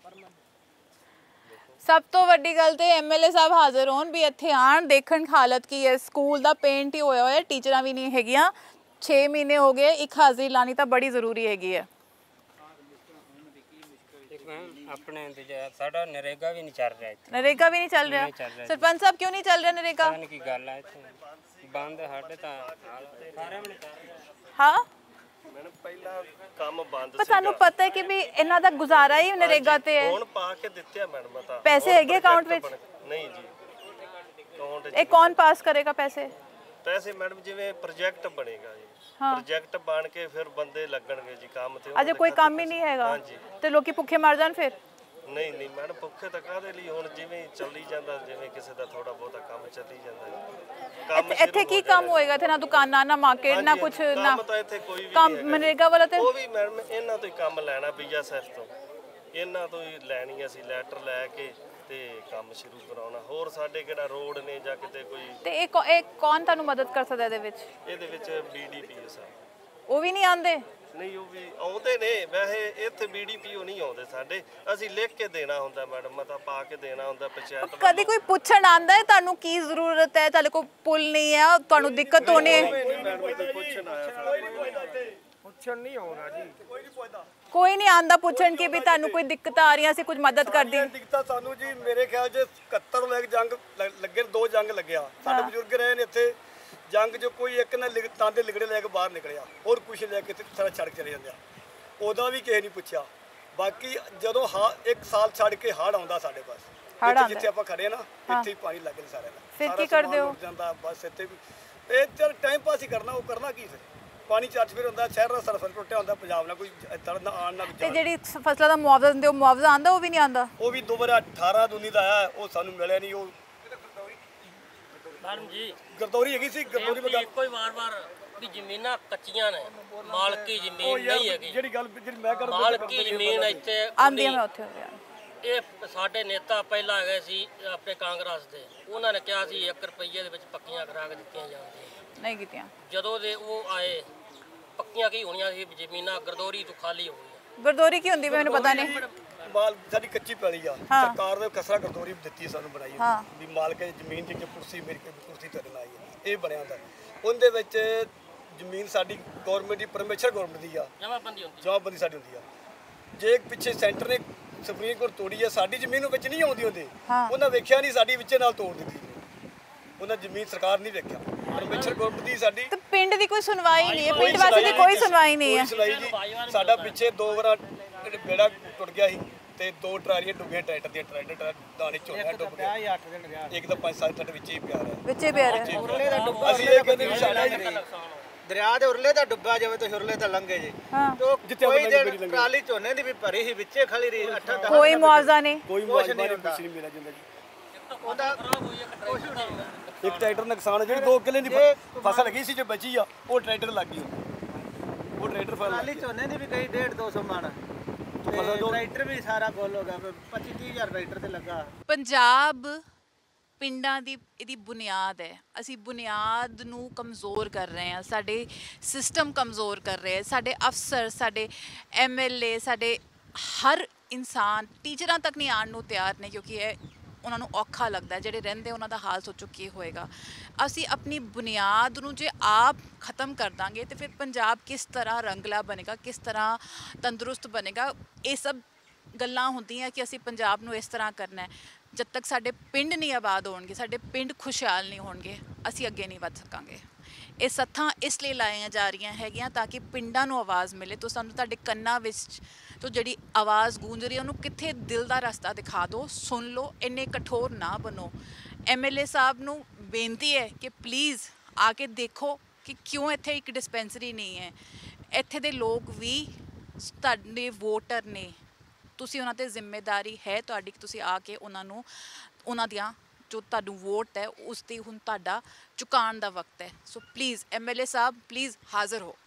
ਸਭ ਤੋਂ ਵੱਡੀ ਗੱਲ ਤੇ ਐਮਐਲਏ ਸਾਹਿਬ ਹਾਜ਼ਰ ਹੋਣ ਵੀ ਇੱਥੇ ਆਣ ਦੇਖਣ ਹਾਲਤ ਕੀ ਹੈ। ਸਕੂਲ ਦਾ ਪੇਂਟ ਹੀ ਹੋਇਆ ਹੋਇਆ, ਟੀਚਰਾਂ ਵੀ ਨਹੀਂ ਹੈਗੀਆਂ। 6 ਮਹੀਨੇ ਹੋ ਗਏ, ਇੱਕ ਹਾਜ਼ਰੀ ਲਾਣੀ ਤਾਂ ਬੜੀ ਜ਼ਰੂਰੀ ਹੈਗੀ ਹੈ। ਆਪਣੇ ਸਾਡਾ ਨਰੇਗਾ ਵੀ ਨਹੀਂ ਚੱਲ ਰਿਹਾ ਇੱਥੇ। ਨਰੇਗਾ ਵੀ ਨਹੀਂ ਚੱਲ ਰਿਹਾ? ਸਰਪੰਚ ਸਾਹਿਬ ਕਿਉਂ ਨਹੀਂ ਚੱਲ ਰਿਹਾ ਨਰੇਗਾ? ਕੀ ਗੱਲ ਹੈ ਇੱਥੇ ਬੰਦ ਸਾਡੇ ਤਾਂ ਸਾਰਿਆਂ ਨੇ। ਹਾਂ ਮੈਡਮ ਪਹਿਲਾਂ ਕੰਮ ਬੰਦ ਪਰ ਤੁਹਾਨੂੰ ਪਤਾ ਹੈ ਕਿ ਵੀ ਇਹਨਾਂ ਦਾ ਗੁਜ਼ਾਰਾ ਹੀ ਨਰੇਗਾ ਤੇ ਹੈ। ਹੁਣ ਪਾ ਕੇ ਦਿੱਤੇ ਆ ਮੈਡਮ ਤਾਂ। ਪੈਸੇ ਹੈਗੇ ਅਕਾਊਂਟ ਵਿੱਚ? ਨਹੀਂ ਜੀ ਅਕਾਊਂਟ ਇਹ ਕੌਣ ਪਾਸ ਕਰੇਗਾ ਪੈਸੇ? ਪੈਸੇ ਮੈਡਮ ਜਿਵੇਂ ਪ੍ਰੋਜੈਕਟ ਬਣੇਗਾ ਜੀ, ਪ੍ਰੋਜੈਕਟ ਬਣ ਕੇ ਫਿਰ ਬੰਦੇ ਲੱਗਣਗੇ ਜੀ ਕੰਮ ਤੇ। ਅਜੇ ਕੋਈ ਕੰਮ ਹੀ ਨਹੀਂ ਹੈਗਾ ਤੇ ਲੋਕੀ ਭੁੱਖੇ ਮਰ ਜਾਣ ਫਿਰ? ਨਹੀਂ ਮੈਡਮ ਭੁੱਖੇ ਤਾਂ ਕਾਹਦੇ ਲਈ, ਹੁਣ ਜਿਵੇਂ ਚੱਲੀ ਜਾਂਦਾ, ਜਿਵੇਂ ਕਿਸੇ ਦਾ ਥੋੜਾ ਬਹੁਤਾ ਕੰਮ ਚੱਲੀ ਜਾਂਦਾ। ਇੱਥੇ ਕੀ ਕੰਮ ਹੋਏਗਾ? ਇੱਥੇ ਨਾ ਦੁਕਾਨਾਂ ਨਾ ਮਾਰਕੀਟ ਨਾ ਕੁਝ ਨਾ ਕੰਮ ਤਾਂ ਇੱਥੇ ਕੋਈ ਵੀ ਕੰਮ ਮਨਰੇਗਾ ਵਾਲਾ ਤੇ ਉਹ ਵੀ ਮੈਡਮ ਇਹਨਾਂ ਤੋਂ ਹੀ ਕੰਮ ਲੈਣਾ BSF ਤੋਂ, ਇਹਨਾਂ ਤੋਂ ਹੀ ਲੈਣੀ ਅਸੀਂ ਲੈਟਰ ਲੈ ਕੇ ਤੇ ਕੰਮ ਸ਼ੁਰੂ ਕਰਾਉਣਾ। ਹੋਰ ਸਾਡੇ ਕਿਹੜਾ ਰੋਡ ਨੇ ਜਾਂ ਕਿਤੇ ਕੋਈ। ਤੇ ਇਹ ਕੌਣ ਤੁਹਾਨੂੰ ਮਦਦ ਕਰ ਸਕਦਾ ਇਹਦੇ ਵਿੱਚ? ਇਹਦੇ ਵਿੱਚ BDPO ਸਾਹਿਬ। ਉਹ ਵੀ ਨਹੀਂ ਆਉਂਦੇ? ਨਹੀਂ ਉਹ ਵੀ ਆਉਂਦੇ ਨੇ, ਵੈਸੇ ਇੱਥੇ BDPO ਨਹੀਂ ਆਉਂਦੇ ਸਾਡੇ। ਅਸੀਂ ਲਿਖ ਕੇ ਦੇਣਾ ਹੁੰਦਾ ਮੈਡਮ, ਮਤਾ ਪਾ ਕੇ ਦੇਣਾ ਹੁੰਦਾ ਪੰਚਾਇਤ। ਕਦੀ ਕੋਈ ਪੁੱਛਣ ਆਂਦਾ ਹੈ ਤੁਹਾਨੂੰ ਕੀ ਜ਼ਰੂਰਤ ਹੈ, ਤੁਹਾਡੇ ਕੋਲ ਪੁੱਲ ਨਹੀਂ ਹੈ, ਤੁਹਾਨੂੰ ਦਿੱਕਤ ਹੋਣੀ ਹੈ? ਪੁੱਛਣ ਨਹੀਂ ਆਉਣਾ ਜੀ, ਕੋਈ ਨਹੀਂ ਆਂਦਾ ਪੁੱਛਣ ਕਿ ਵੀ ਤੁਹਾਨੂੰ ਕੋਈ ਦਿੱਕਤ ਆ ਰਹੀ ਹੈ, ਅਸੀਂ ਕੁਝ ਮਦਦ ਕਰ ਦੀ। ਦਿੱਕਤਾਂ ਸਾਨੂੰ ਜੀ ਮੇਰੇ ਖਿਆਲ 'ਚ 71 ਨੂੰ ਇੱਕ ਜੰਗ ਲੱਗੇ, 2 ਜੰਗ ਲੱਗਿਆ। ਸਾਡੇ ਬਜ਼ੁਰਗ ਰਹੇ ਨੇ ਇੱਥੇ ਜੰਗ 'ਚ, ਕੋਈ ਇੱਕ ਨਾ ਤਾਂ ਦੇ ਲਿਗੜੇ ਲੈ ਕੇ ਬਾਹਰ ਨਿਕਲਿਆ, ਹੋਰ ਕੁਛ ਲੈ ਕੇ ਸਾਰਾ ਛੱਡ ਚਲੇ ਜਾਂਦੇ ਆ। ਉਹਦਾ ਵੀ ਕਿਸੇ ਨਹੀਂ ਪੁੱਛਿਆ। ਬਾਕੀ ਜਦੋਂ 1 ਸਾਲ ਛੱਡ ਕੇ ਹੜ੍ਹ ਆਉਂਦਾ ਸਾਡੇ ਪਾਸ, ਜਿੱਥੇ ਆਪਾਂ ਖੜੇ ਨਾ ਇੱਥੇ ਹੀ ਪਾਣੀ ਲੱਗ ਜਾਂਦਾ ਸਾਰਿਆਂ ਦਾ। ਫਿਰ ਕੀ ਕਰਦੇ ਹੋ? ਜਾਂਦਾ ਬਸ ਇੱਥੇ ਵੀ ਇਹ ਚਲ ਟਾਈਮ ਪਾਸ ਹੀ ਕਰਨਾ। ਉਹ ਕਰਨਾ ਕੀ ਫਿਰ? ਪਾਣੀ ਚੱਜ ਫਿਰ ਹੁੰਦਾ, ਸ਼ਹਿਰ ਦਾ ਸਰਫਰ ਟੁੱਟਿਆ ਹੁੰਦਾ, ਪੰਜਾਬ ਨਾਲ ਕੋਈ ਤੜਨ ਆਣ ਨਾ। ਤੇ ਜਿਹੜੀ ਫਸਲਾਂ ਦਾ ਮੁਆਵਜ਼ਾ ਦਿੰਦੇ, ਉਹ ਮੁਆਵਜ਼ਾ ਆਂਦਾ? ਉਹ ਵੀ ਨਹੀਂ ਆਂਦਾ? ਉਹ ਵੀ 2018-19 ਦਾ ਆਇਆ, ਉਹ ਸਾਨੂੰ ਮਿਲਿਆ ਨਹੀਂ। ਉਹ ਮੈਡਮ ਜੀ ਗਰਦੌਰੀ ਹੈਗੀ ਸੀ, ਗਰਦੌਰੀ ਬਗਾ ਕੋਈ ਵਾਰ-ਵਾਰ ਵੀ ਜ਼ਮੀਨਾਂ ਕੱਚੀਆਂ ਨੇ, ਮਾਲਕੀ ਜ਼ਮੀਨ ਨਹੀਂ ਹੈਗੀ। ਜਿਹੜੀ ਗੱਲ ਜਿਹੜੀ ਮੈਂ ਕਰਦਾ ਮਾਲਕੀ ਜ਼ਮੀਨ ਇੱਥੇ ਆਂਦੀ ਮੈਂ ਉੱਥੇ ਹੋ ਗਿਆ। ਇਹ ਸਾਡੇ ਨੇਤਾ ਪਹਿਲਾਂ ਹੈਗੇ ਸੀ ਆਪਣੇ ਕਾਂਗਰਸ ਦੇ, ਉਹਨਾਂ ਨੇ ਕਿਹਾ ਸੀ 1 ਰੁਪਈਏ ਦੇ ਵਿੱਚ ਪੱਕੀਆਂ ਕਰਾ ਕੇ ਦਿੱਤੀਆਂ ਜਾਂਦੀਆਂ, ਨਹੀਂ ਕੀਤੀਆਂ। ਜਦੋਂ ਦੇ ਉਹ ਆਏ ਪੱਕੀਆਂ ਕੀ ਹੋਣੀਆਂ ਸੀ, ਜ਼ਮੀਨਾਂ ਗਰਦੌਰੀ ਤੋਂ ਖਾਲੀ ਹੋ ਗਈਆਂ। ਗਰਦੌਰੀ ਕੀ ਹੁੰਦੀ ਮੈਨੂੰ ਪਤਾ ਨਹੀਂ। ਮਾਲ ਸਾਡੀ ਕੱਚੀ ਪੈਲੀ ਆ, ਸਰਕਾਰ ਨੇ ਖਸਰਾ ਗਰਦੌਰੀ ਦਿੱਤੀ ਸਾਨੂੰ ਬਣਾਈ ਵੀ ਮਾਲਕ ਜ਼ਮੀਨ ਦੀ ਕੁਰਸੀ ਮੇਰੀ ਕੁਰਸੀ ਕਰਨ ਆਈ ਹੈ, ਇਹ ਬਣਿਆ ਹੁੰਦਾ। ਉਹਦੇ ਵਿੱਚ ਜ਼ਮੀਨ ਸਾਡੀ ਗਵਰਨਮੈਂਟ ਦੀ, ਪਰਮੇਸ਼ਰ ਗਵਰਨਮੈਂਟ ਦੀ ਆ, ਜਵਾਬਬੰਦੀ ਸਾਡੀ ਹੁੰਦੀ ਆ। ਜੇ ਪਿੱਛੇ ਸੈਂਟਰ ਨੇ ਸੁਪਰੀਮ ਕੋਰਟ ਤੋੜੀ ਆ, ਸਾਡੀ ਜ਼ਮੀਨ ਵਿੱਚ ਨਹੀਂ ਆਉਂਦੀ ਹੁੰਦੀ, ਉਹਨਾਂ ਵੇਖਿਆ ਨਹੀਂ, ਸਾਡੀ ਵਿੱਚੇ ਨਾਲ ਤੋੜ ਦਿੱਤੀ। ਉਹਨਾਂ ਜ਼ਮੀਨ ਸਰਕਾਰ ਨਹੀਂ ਵੇਖਿਆ, ਪਰਮੇਸ਼ਰ ਗਵਰਨਮੈਂਟ ਦੀ ਸਾਡੀ। ਤੇ ਪਿੰਡ ਦੀ ਕੋਈ ਸੁਣਵਾਈ ਨਹੀਂ ਹੈ, ਪਿੰਡ ਵਾਸਤੇ ਦੀ ਕੋਈ ਸੁਣਵਾਈ ਨਹੀਂ ਹੈ। ਸਾਡਾ ਪਿੱਛੇ 2 ਵਾਰ ਬੇੜਾ ਟੁੱਟ ਗਿਆ ਸੀ ਤੇ 2 ਟਰਾਲੀਆਂ ਡੁੱਬੀਆਂ ਟਰੈਕਟਰ ਦੀਆਂ, ਟਰੈਕਟਰ ਦਾਣੇ ਝੋਨਾ ਡੁੱਬ ਗਿਆ। 8 ਦਿਨ ਰਿਹਾ ਇੱਕ ਤਾਂ 5-7 ਫੁੱਟ ਵਿੱਚ ਹੀ ਪਿਆ ਰਿਹਾ। ਵਿੱਚੇ ਪਿਆ ਰਿਹਾ। ਅਸੀਂ ਇਹ ਕਹਿੰਦੇ ਵੀ ਸਾਡਾ ਦਰਿਆ ਦੇ ਉਰਲੇ ਦਾ ਡੁੱਬਾ ਜਾਵੇ ਤੇ ਉਰਲੇ ਦਾ ਲੰਘੇ ਜੀ। ਜਿੱਥੇ ਕੋਈ ਦਿਨ ਟਰਾਲੀ ਝੋਨੇ ਦੀ ਵੀ ਭਰੀ ਸੀ, ਵਿੱਚੇ ਖਲੀ ਰਹੀ 8-10 ਕੋਈ ਮੁਆਵਜ਼ਾ ਨਹੀਂ, ਕੋਈ ਮੁਆਵਜ਼ਾ ਨਹੀਂ, ਕੁਛ ਨਹੀਂ ਮਿਲਿਆ ਜਾਂਦਾ ਜੀ। ਉਹਦਾ ਕੁਛ ਨਹੀਂ। ਇੱਕ ਟਰੈਕਟਰ ਨੁਕਸਾਨ, ਜਿਹੜੀ 2 ਕਿੱਲੇ ਦੀ ਫਸਲ ਲੱਗੀ ਸੀ ਜੋ ਬਚੀ ਆ, ਉਹ ਟਰੈਕਟਰ ਲੱਗ ਗਈ। ਉਹ ਟਰੈਕਟਰ ਫਸਲ ਟਰਾਲੀ ਝੋਨੇ ਦੀ ਵੀ ਗਈ 150-200 ਮਣ। ਟਰੈਕਟਰ ਵੀ ਸਾਰਾ ਫੁੱਲ ਹੋ ਗਿਆ, 25-30 ਹਜ਼ਾਰ ਟਰੈਕਟਰ ਤੇ ਲੱਗਾ। ਪੰਜਾਬ ਪਿੰਡਾਂ ਦੀ ਇਹਦੀ ਬੁਨਿਆਦ ਹੈ। ਅਸੀਂ ਬੁਨਿਆਦ ਨੂੰ ਕਮਜ਼ੋਰ ਕਰ ਰਹੇ ਹਾਂ, ਸਾਡੇ ਸਿਸਟਮ ਕਮਜ਼ੋਰ ਕਰ ਰਹੇ, ਸਾਡੇ ਅਫਸਰ, ਸਾਡੇ MLA, ਸਾਡੇ ਹਰ ਇਨਸਾਨ, ਟੀਚਰਾਂ ਤੱਕ ਨਹੀਂ ਆਉਣ ਨੂੰ ਤਿਆਰ ਨੇ, ਕਿਉਂਕਿ ਇਹ ਉਹਨਾਂ ਨੂੰ ਔਖਾ ਲੱਗਦਾ। ਜਿਹੜੇ ਰਹਿੰਦੇ ਉਹਨਾਂ ਦਾ ਹਾਲ ਸੋਚੋ ਕੀ ਹੋਏਗਾ। ਅਸੀਂ ਆਪਣੀ ਬੁਨਿਆਦ ਨੂੰ ਜੇ ਆਪ ਖਤਮ ਕਰ ਦਾਂਗੇ ਤੇ ਫਿਰ ਪੰਜਾਬ ਕਿਸ ਤਰ੍ਹਾਂ ਰੰਗਲਾ ਬਣੇਗਾ, ਕਿਸ ਤਰ੍ਹਾਂ ਤੰਦਰੁਸਤ ਬਣੇਗਾ। ਇਹ ਸਭ ਗੱਲਾਂ ਹੁੰਦੀਆਂ ਕਿ ਅਸੀਂ ਪੰਜਾਬ ਨੂੰ ਇਸ ਤਰ੍ਹਾਂ ਕਰਨਾ ਹੈ। ਜਦ ਤੱਕ ਸਾਡੇ ਪਿੰਡ ਨਹੀਂ ਆਬਾਦ ਹੋਣਗੇ, ਸਾਡੇ ਪਿੰਡ ਖੁਸ਼ਹਾਲ ਨਹੀਂ ਹੋਣਗੇ, ਅਸੀਂ ਅੱਗੇ ਨਹੀਂ ਵੱਧ ਸਕਾਂਗੇ। ਇਹ ਸੱਥਾਂ ਇਸ ਲਈ ਲਾਈਆਂ ਜਾ ਰਹੀਆਂ ਹੈਗੀਆਂ ਤਾਂ ਕਿ ਪਿੰਡਾਂ ਨੂੰ ਆਵਾਜ਼ ਮਿਲੇ। ਤਾਂ ਸਾਨੂੰ ਤੁਹਾਡੇ ਕੰਨਾਂ ਵਿੱਚ ਤੋਂ ਜਿਹੜੀ ਆਵਾਜ਼ ਗੂੰਜ ਰਹੀ ਹੈ ਉਹਨੂੰ ਕਿੱਥੇ ਦਿਲ ਦਾ ਰਸਤਾ ਦਿਖਾ ਦਿਓ, ਸੁਣ ਲਓ, ਇੰਨੇ ਕਠੋਰ ਨਾ ਬਣੋ। MLA ਸਾਹਿਬ ਨੂੰ ਬੇਨਤੀ ਹੈ ਕਿ ਪਲੀਜ਼ ਆ ਕੇ ਦੇਖੋ ਕਿ ਕਿਉਂ ਇੱਥੇ ਇੱਕ ਡਿਸਪੈਂਸਰੀ ਨਹੀਂ ਹੈ। ਇੱਥੇ ਦੇ ਲੋਕ ਵੀ ਤੁਹਾਡੇ ਵੋਟਰ ਨੇ, ਤੁਸੀਂ ਉਹਨਾਂ 'ਤੇ ਜ਼ਿੰਮੇਦਾਰੀ ਹੈ ਤੁਹਾਡੀ ਕਿ ਤੁਸੀਂ ਆ ਕੇ ਉਹਨਾਂ ਦੀਆਂ ਜੋ ਤੁਹਾਨੂੰ ਵੋਟ ਹੈ ਉਸ 'ਤੇ ਹੁਣ ਤੁਹਾਡਾ ਝੁਕਾਉਣ ਦਾ ਵਕਤ ਹੈ। ਸੋ ਪਲੀਜ਼ MLA ਸਾਹਿਬ, ਪਲੀਜ਼ ਹਾਜ਼ਰ ਹੋ।